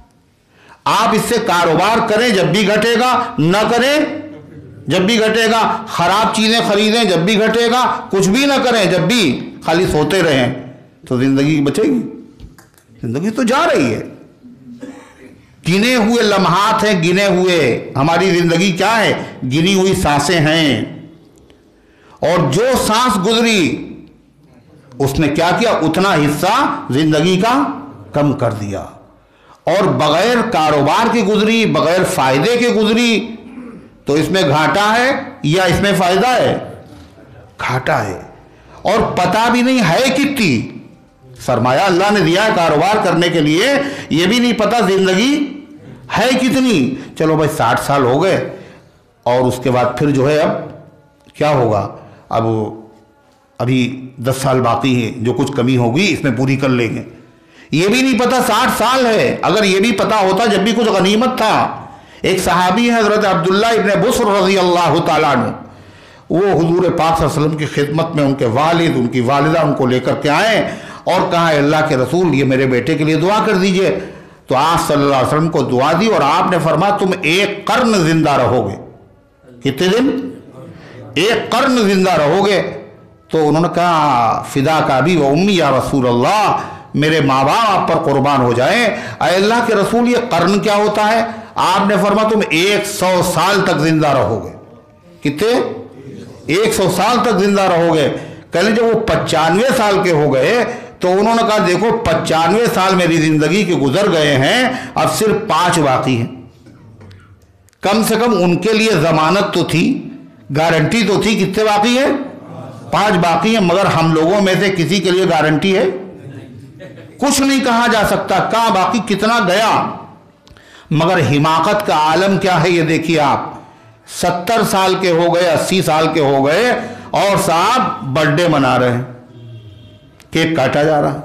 آپ اس سے کاروبار کریں جب بھی گھٹے گا، نہ کریں جب بھی گھٹے گا، خراب چیزیں خریدیں جب بھی گھٹے گا، کچھ بھی نہ کریں جب بھی خالی سوتے رہیں، تو زندگی بچے گی؟ زندگی تو جا رہی ہے، گنے ہوئے لمحات ہیں، گنے ہوئے، ہماری زندگی کیا ہے؟ گنی ہوئی سانسیں ہیں، اور جو سانس گزری اس نے کیا کیا؟ اتنا حصہ زندگی کا کم کر دیا، اور بغیر کاروبار کی گزری، بغیر فائدے کے گزری، تو اس میں گھاٹا ہے یا اس میں فائدہ ہے؟ گھاٹا ہے، اور پتہ بھی نہیں ہے کتنی سرمایہ اللہ نے دیا ہے کاروبار کرنے کے لیے، یہ بھی نہیں پتہ زندگی ہے کتنی۔ چلو بھائی ساٹھ سال ہو گئے، اور اس کے بعد پھر جو ہے اب کیا ہوگا؟ اب ابھی دس سال باقی ہے، جو کچھ کمی ہوگی اس میں پوری کر لیں گے، یہ بھی نہیں پتہ ساٹھ سال ہے۔ اگر یہ بھی پتہ ہوتا جب بھی کچھ غنیمت تھا۔ ایک صحابی ہے حضرت عبداللہ ابن بصر رضی اللہ تعالیٰ عنہ، وہ حضور پاک صلی اللہ علیہ وسلم کی خدمت میں ان کے والد، ان کی والدہ ان کو لے کر کے آئے اور کہا ہے اللہ کے رسول یہ میرے بیٹے کے لیے دعا کر دیجئے۔ تو آپ صلی اللہ علیہ وسلم کو دعا دی، اور آپ نے فرمایا تم ایک قرن زندہ رہو گے۔ کتنے دن؟ ایک قرن زندہ رہو گے۔ تو انہوں نے کہا فدا کا ابی و امی یا رسول اللہ، میرے ماں باپ آپ پر قربان ہو جائیں، اے اللہ کے رسول یہ قرن کیا ہوتا ہے؟ آپ نے فرمایا تم ایک سو سال تک زندہ رہو گے۔ کتنے؟ ایک سو سال تک زندہ رہو گے۔ کہنے جب وہ پچانوے سال کے ہو گئے تو انہوں نے کہا دیکھو پچانوے سال میری زندگی کے گزر گئے ہیں، اب صرف پانچ باقی ہیں۔ کم سے کم ان کے لیے ضمانت تو تھی، گارنٹی تو تھی، کتنے باقی ہیں؟ پانچ باقی ہیں، مگر ہم لوگوں میں سے کسی کے لیے گارنٹی ہے؟ کچھ نہیں کہا جا سکتا کہاں باقی کتنا گیا۔ مگر حماقت کا عالم کیا ہے یہ دیکھیے آپ، ستر سال کے ہو گئے، اسی سال کے ہو گئے، اور صاحب برتھ ڈے منا رہے ہیں، کیک کاٹا جا رہا۔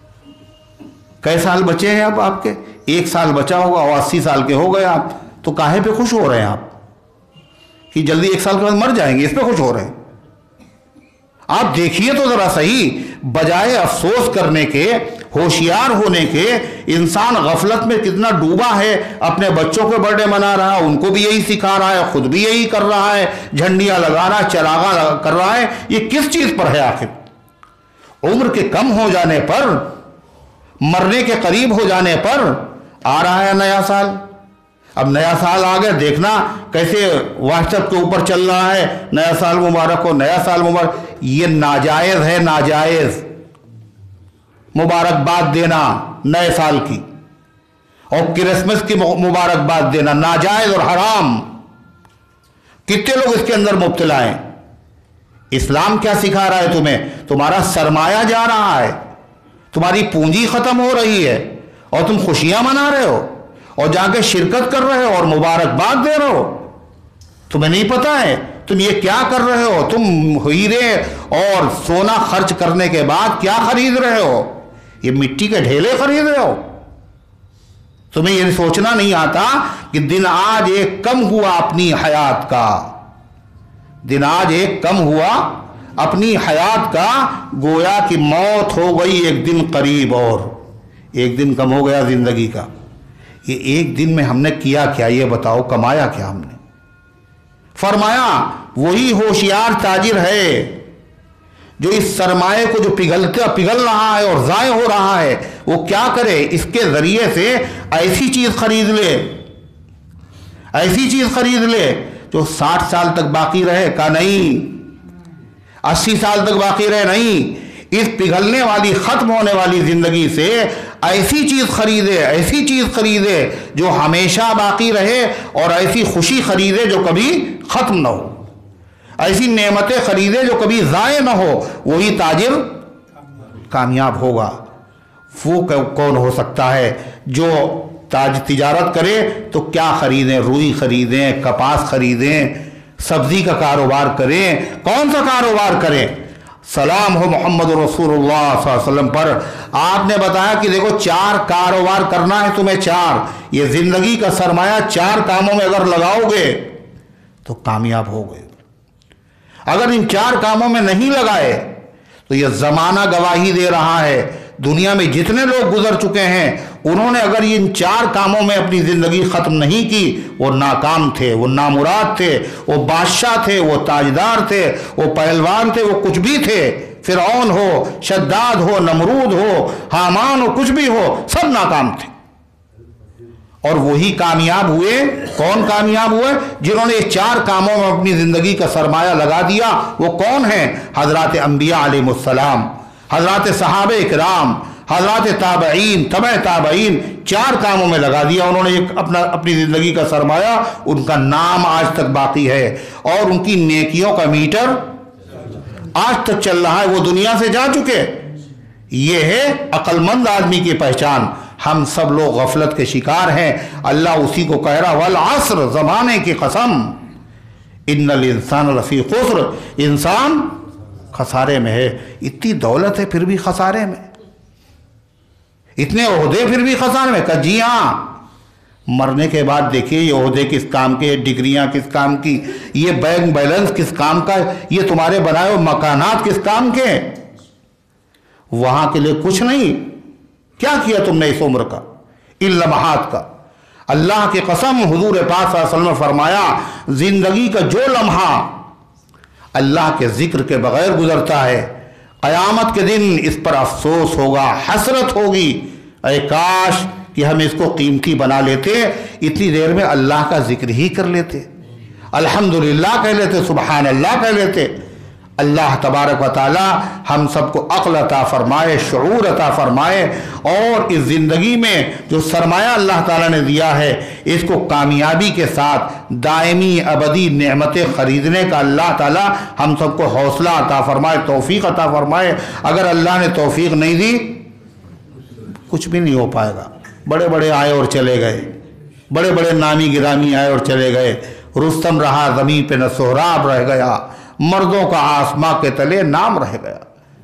کئی سال بچے ہیں اب آپ کے؟ ایک سال بچا ہوگا، اور اسی سال کے ہو گئے آپ، تو کاہے پہ خوش ہو رہے ہیں آپ کہ جلدی ایک سال کے بعد مر جائیں گے، اس پہ خوش ہو رہے ہیں؟ آپ دیکھیے تو ذرا صحیح، بجائے افسوس کرنے کے، ہوشیار ہونے کے، انسان غفلت میں کتنا ڈوبا ہے، اپنے بچوں کے برتھ ڈے منا رہا ہے، ان کو بھی یہی سکھا رہا ہے، خود بھی یہی کر رہا ہے، جھنڈیاں لگا رہا ہے، چراغاں کر رہا ہے۔ یہ کس چیز پر ہے آخر؟ عمر کے کم ہو جانے پر، مرنے کے قریب ہو جانے پر آ رہا ہے نیا سال۔ اب نیا سال آ گیا، دیکھنا کیسے واٹس ایپ کے اوپر چل رہا ہے، نیا سال مبارک ہو، نیا سال مبارک۔ یہ ناجائز ہے، ناجائز مبارکباد دینا نئے سال کی، اور کرسمس کی مبارکباد دینا ناجائز اور حرام۔ کتنے لوگ اس کے اندر مبتلا ہیں؟ اسلام کیا سکھا رہا ہے تمہیں؟ تمہارا سرمایہ جا رہا ہے، تمہاری پونجی ختم ہو رہی ہے، اور تم خوشیاں منا رہے ہو، اور جا کے شرکت کر رہے ہو اور مبارکباد دے رہے ہو۔ تمہیں نہیں پتا ہے تم یہ کیا کر رہے ہو؟ تم ہیرے اور سونا خرچ کرنے کے بعد کیا خرید رہے ہو؟ یہ مٹی کے ڈھیلے خرید رہے ہو۔ تمہیں یہ سوچنا نہیں آتا کہ دن آج ایک کم ہوا اپنی حیات کا، دن آج ایک کم ہوا اپنی حیات کا، گویا کہ موت ہو گئی ایک دن قریب، اور ایک دن کم ہو گیا زندگی کا۔ یہ ایک دن میں ہم نے کیا کیا یہ بتاؤ، کمایا کیا ہم نے؟ فرمایا وہی ہوشیار تاجر ہے جو اس سرمایہ کو جو پگھلتا پگھل رہا ہے اور ضائع ہو رہا ہے، وہ کیا کرے؟ اس کے ذریعے سے ایسی چیز خرید لے، ایسی چیز خرید لے جو ساٹھ سال تک باقی رہے کا نہیں، اسی سال تک باقی رہے نہیں۔ اس پگھلنے والی، ختم ہونے والی زندگی سے ایسی چیز خریدے، ایسی چیز خریدے جو ہمیشہ باقی رہے، اور ایسی خوشی خریدے جو کبھی ختم نہ ہو، ایسی نعمتیں خریدے جو کبھی ضائع نہ ہو۔ وہی تاجر کامیاب ہوگا۔ وہ کون ہو سکتا ہے جو تاج تجارت کرے تو کیا خریدیں؟ روئی خریدیں، کپاس خریدیں، سبزی کا کاروبار کریں، کون سا کاروبار کریں؟ سلام ہو محمد رسول اللہ صلی اللہ علیہ وسلم پر۔ آپ نے بتایا کہ دیکھو چار کاروبار کرنا ہے تمہیں، چار، یہ زندگی کا سرمایہ چار کاموں میں اگر لگاؤ گے تو کامیاب ہو گئے۔ اگر ان چار کاموں میں نہیں لگائے تو یہ زمانہ گواہی دے رہا ہے، دنیا میں جتنے لوگ گزر چکے ہیں انہوں نے اگر ان چار کاموں میں اپنی زندگی ختم نہیں کی وہ ناکام تھے، وہ نامراد تھے، وہ بادشاہ تھے، وہ تاجدار تھے، وہ پہلوان تھے، وہ کچھ بھی تھے، فرعون ہو، شداد ہو، نمرود ہو، حامان ہو، کچھ بھی ہو، سب ناکام تھے۔ اور وہی کامیاب ہوئے۔ کون کامیاب ہوئے؟ جنہوں نے چار کاموں میں اپنی زندگی کا سرمایہ لگا دیا۔ وہ کون ہیں؟ حضرات انبیاء علیہ السلام، حضرات صحابہ کرام، حضرات تابعین، تبع تابعین، چار کاموں میں لگا دیا انہوں نے ایک اپنا اپنی زندگی کا سرمایہ۔ ان کا نام آج تک باقی ہے اور ان کی نیکیوں کا میٹر آج تک چل رہا ہے۔ وہ دنیا سے جا چکے۔ یہ ہے عقل مند آدمی کی پہچان۔ ہم سب لوگ غفلت کے شکار ہیں۔ اللہ اسی کو کہہ رہا والعصر، زمانے کی قسم، ان الانسان لفی خسر، انسان خسارے میں ہے۔ اتنی دولت ہے پھر بھی خسارے میں، اتنے عہدے پھر بھی خسارے میں۔ کہ جی ہاں، مرنے کے بعد دیکھیے یہ عہدے کس کام کے، ڈگریاں کس کام کی، یہ بینک بیلنس کس کام کا، یہ تمہارے بنائے ہوئے مکانات کس کام کے، وہاں کے لیے کچھ نہیں۔ کیا کیا تم نے اس عمر کا، ان لمحات کا؟ اللہ کی قسم، حضور پاک صلی اللہ علیہ وسلم نے فرمایا زندگی کا جو لمحہ اللہ کے ذکر کے بغیر گزرتا ہے قیامت کے دن اس پر افسوس ہوگا، حسرت ہوگی۔ اے کاش کہ ہم اس کو قیمتی بنا لیتے، اتنی دیر میں اللہ کا ذکر ہی کر لیتے، الحمدللہ کہہ لیتے، سبحان اللہ کہہ لیتے۔ اللہ تبارک و تعالی ہم سب کو عقل عطا فرمائے، شعور عطا فرمائے، اور اس زندگی میں جو سرمایہ اللہ تعالیٰ نے دیا ہے اس کو کامیابی کے ساتھ دائمی ابدی نعمتیں خریدنے کا اللہ تعالیٰ ہم سب کو حوصلہ عطا فرمائے، توفیق عطا فرمائے۔ اگر اللہ نے توفیق نہیں دی کچھ بھی نہیں ہو پائے گا۔ بڑے بڑے آئے اور چلے گئے، بڑے بڑے نامی گرامی آئے اور چلے گئے، رستم رہا زمین پہ نہ سہراب رہ گیا، مردوں کا آسماں کے تلے نام رہ گیا،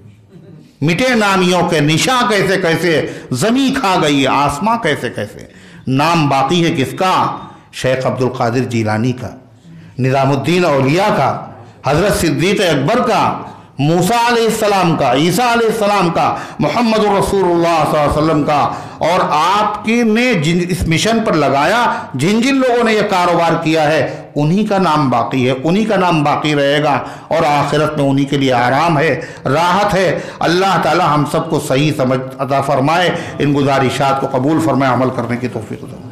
مٹے نامیوں کے نشاں کیسے کیسے، زمین کھا گئی آسماں کیسے کیسے، نام باقی ہے کس کا؟ شیخ عبد القادر جیلانی کا، نظام الدین اولیاء کا، حضرت صدیق اکبر کا، موسیٰ علیہ السلام کا، عیسیٰ علیہ السلام کا، محمد رسول اللہ صلی اللہ علیہ وسلم کا۔ اور آپ کی نے جن اس مشن پر لگایا، جن جن لوگوں نے یہ کاروبار کیا ہے انہی کا نام باقی ہے، انہی کا نام باقی رہے گا، اور آخرت میں انہی کے لیے آرام ہے، راحت ہے۔ اللہ تعالی ہم سب کو صحیح سمجھ عطا فرمائے، ان گزارشات کو قبول فرمائے، عمل کرنے کی توفیق دے۔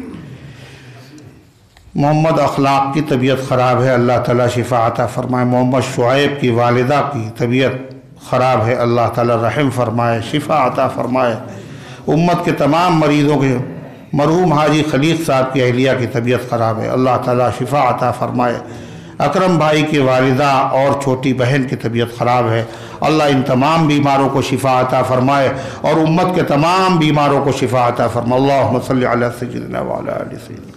محمد اخلاق کی طبیعت خراب ہے، اللہ تعالیٰ شفا عطا فرمائے۔ محمد شعیب کی والدہ کی طبیعت خراب ہے، اللہ تعالیٰ رحم فرمائے، شفا عطا فرمائے۔ امت کے تمام مریضوں کے، مرحوم حاجی خلیق صاحب کی اہلیہ کی طبیعت خراب ہے، اللہ تعالیٰ شفا عطا فرمائے۔ اکرم بھائی کی والدہ اور چھوٹی بہن کی طبیعت خراب ہے، اللہ ان تمام بیماروں کو شفا عطا فرمائے، اور امت کے تمام بیماروں کو شفا عطا فرمائے۔ اللہم صلی علی سیدنا وعلی آل سیدنا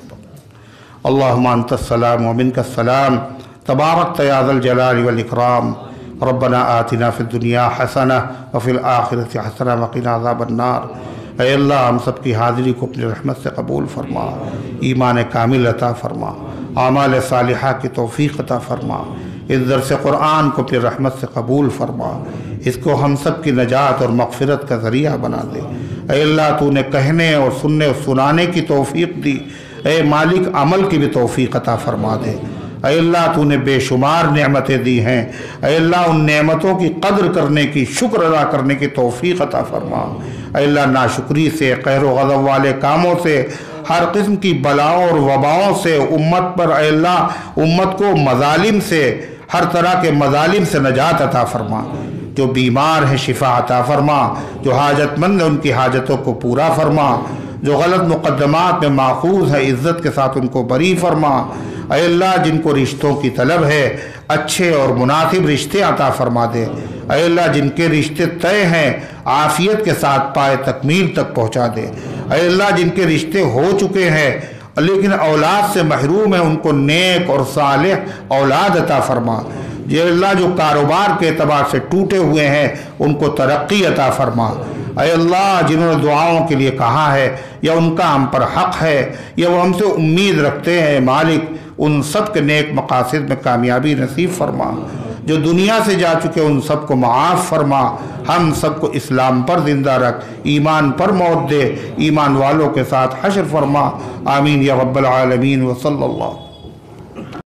اللہم انت السلام ومنک السلام، تبارکت یا ذا الجلال والاکرام۔ ربنا آتنا فی الدنیا حسنہ وفی الآخرۃ حسنہ وقنا عذاب النار۔ اے اللہ ہم سب کی حاضری کو اپنی رحمت سے قبول فرما، ایمان کامل عطا فرما، اعمال صالحہ کی توفیق عطا فرما، اس درس قرآن کو اپنی رحمت سے قبول فرما، اس کو ہم سب کی نجات اور مغفرت کا ذریعہ بنا دے۔ اے اللہ تو نے کہنے اور سننے اور سنانے کی توفیق دی، اے مالک عمل کی بھی توفیق عطا فرما دے۔ اے اللہ تو نے بے شمار نعمتیں دی ہیں، اے اللہ ان نعمتوں کی قدر کرنے کی، شکر ادا کرنے کی توفیق عطا فرما۔ اے اللہ ناشکری سے، قہر و غضب والے کاموں سے، ہر قسم کی بلاؤں اور وباؤں سے امت پر، اے اللہ امت کو مظالم سے، ہر طرح کے مظالم سے نجات عطا فرما۔ جو بیمار ہیں شفا عطا فرما، جو حاجت مند ہیں ان کی حاجتوں کو پورا فرما، جو غلط مقدمات میں ماخوذ ہے عزت کے ساتھ ان کو بری فرما۔ اے اللہ جن کو رشتوں کی طلب ہے اچھے اور مناسب رشتے عطا فرما دے۔ اے اللہ جن کے رشتے طے ہیں عافیت کے ساتھ پائے تکمیل تک پہنچا دے۔ اے اللہ جن کے رشتے ہو چکے ہیں لیکن اولاد سے محروم ہیں ان کو نیک اور صالح اولاد عطا فرما۔ اے اللہ جو کاروبار کے اعتبار سے ٹوٹے ہوئے ہیں ان کو ترقی عطا فرما۔ اے اللہ جنہوں نے دعاؤں کے لیے کہا ہے یا ان کا ہم پر حق ہے یا وہ ہم سے امید رکھتے ہیں مالک ان سب کے نیک مقاصد میں کامیابی نصیب فرما، جو دنیا سے جا چکے ان سب کو معاف فرما، ہم سب کو اسلام پر زندہ رکھ، ایمان پر موت دے، ایمان والوں کے ساتھ حشر فرما، آمین یا رب العالمین وصلی اللہ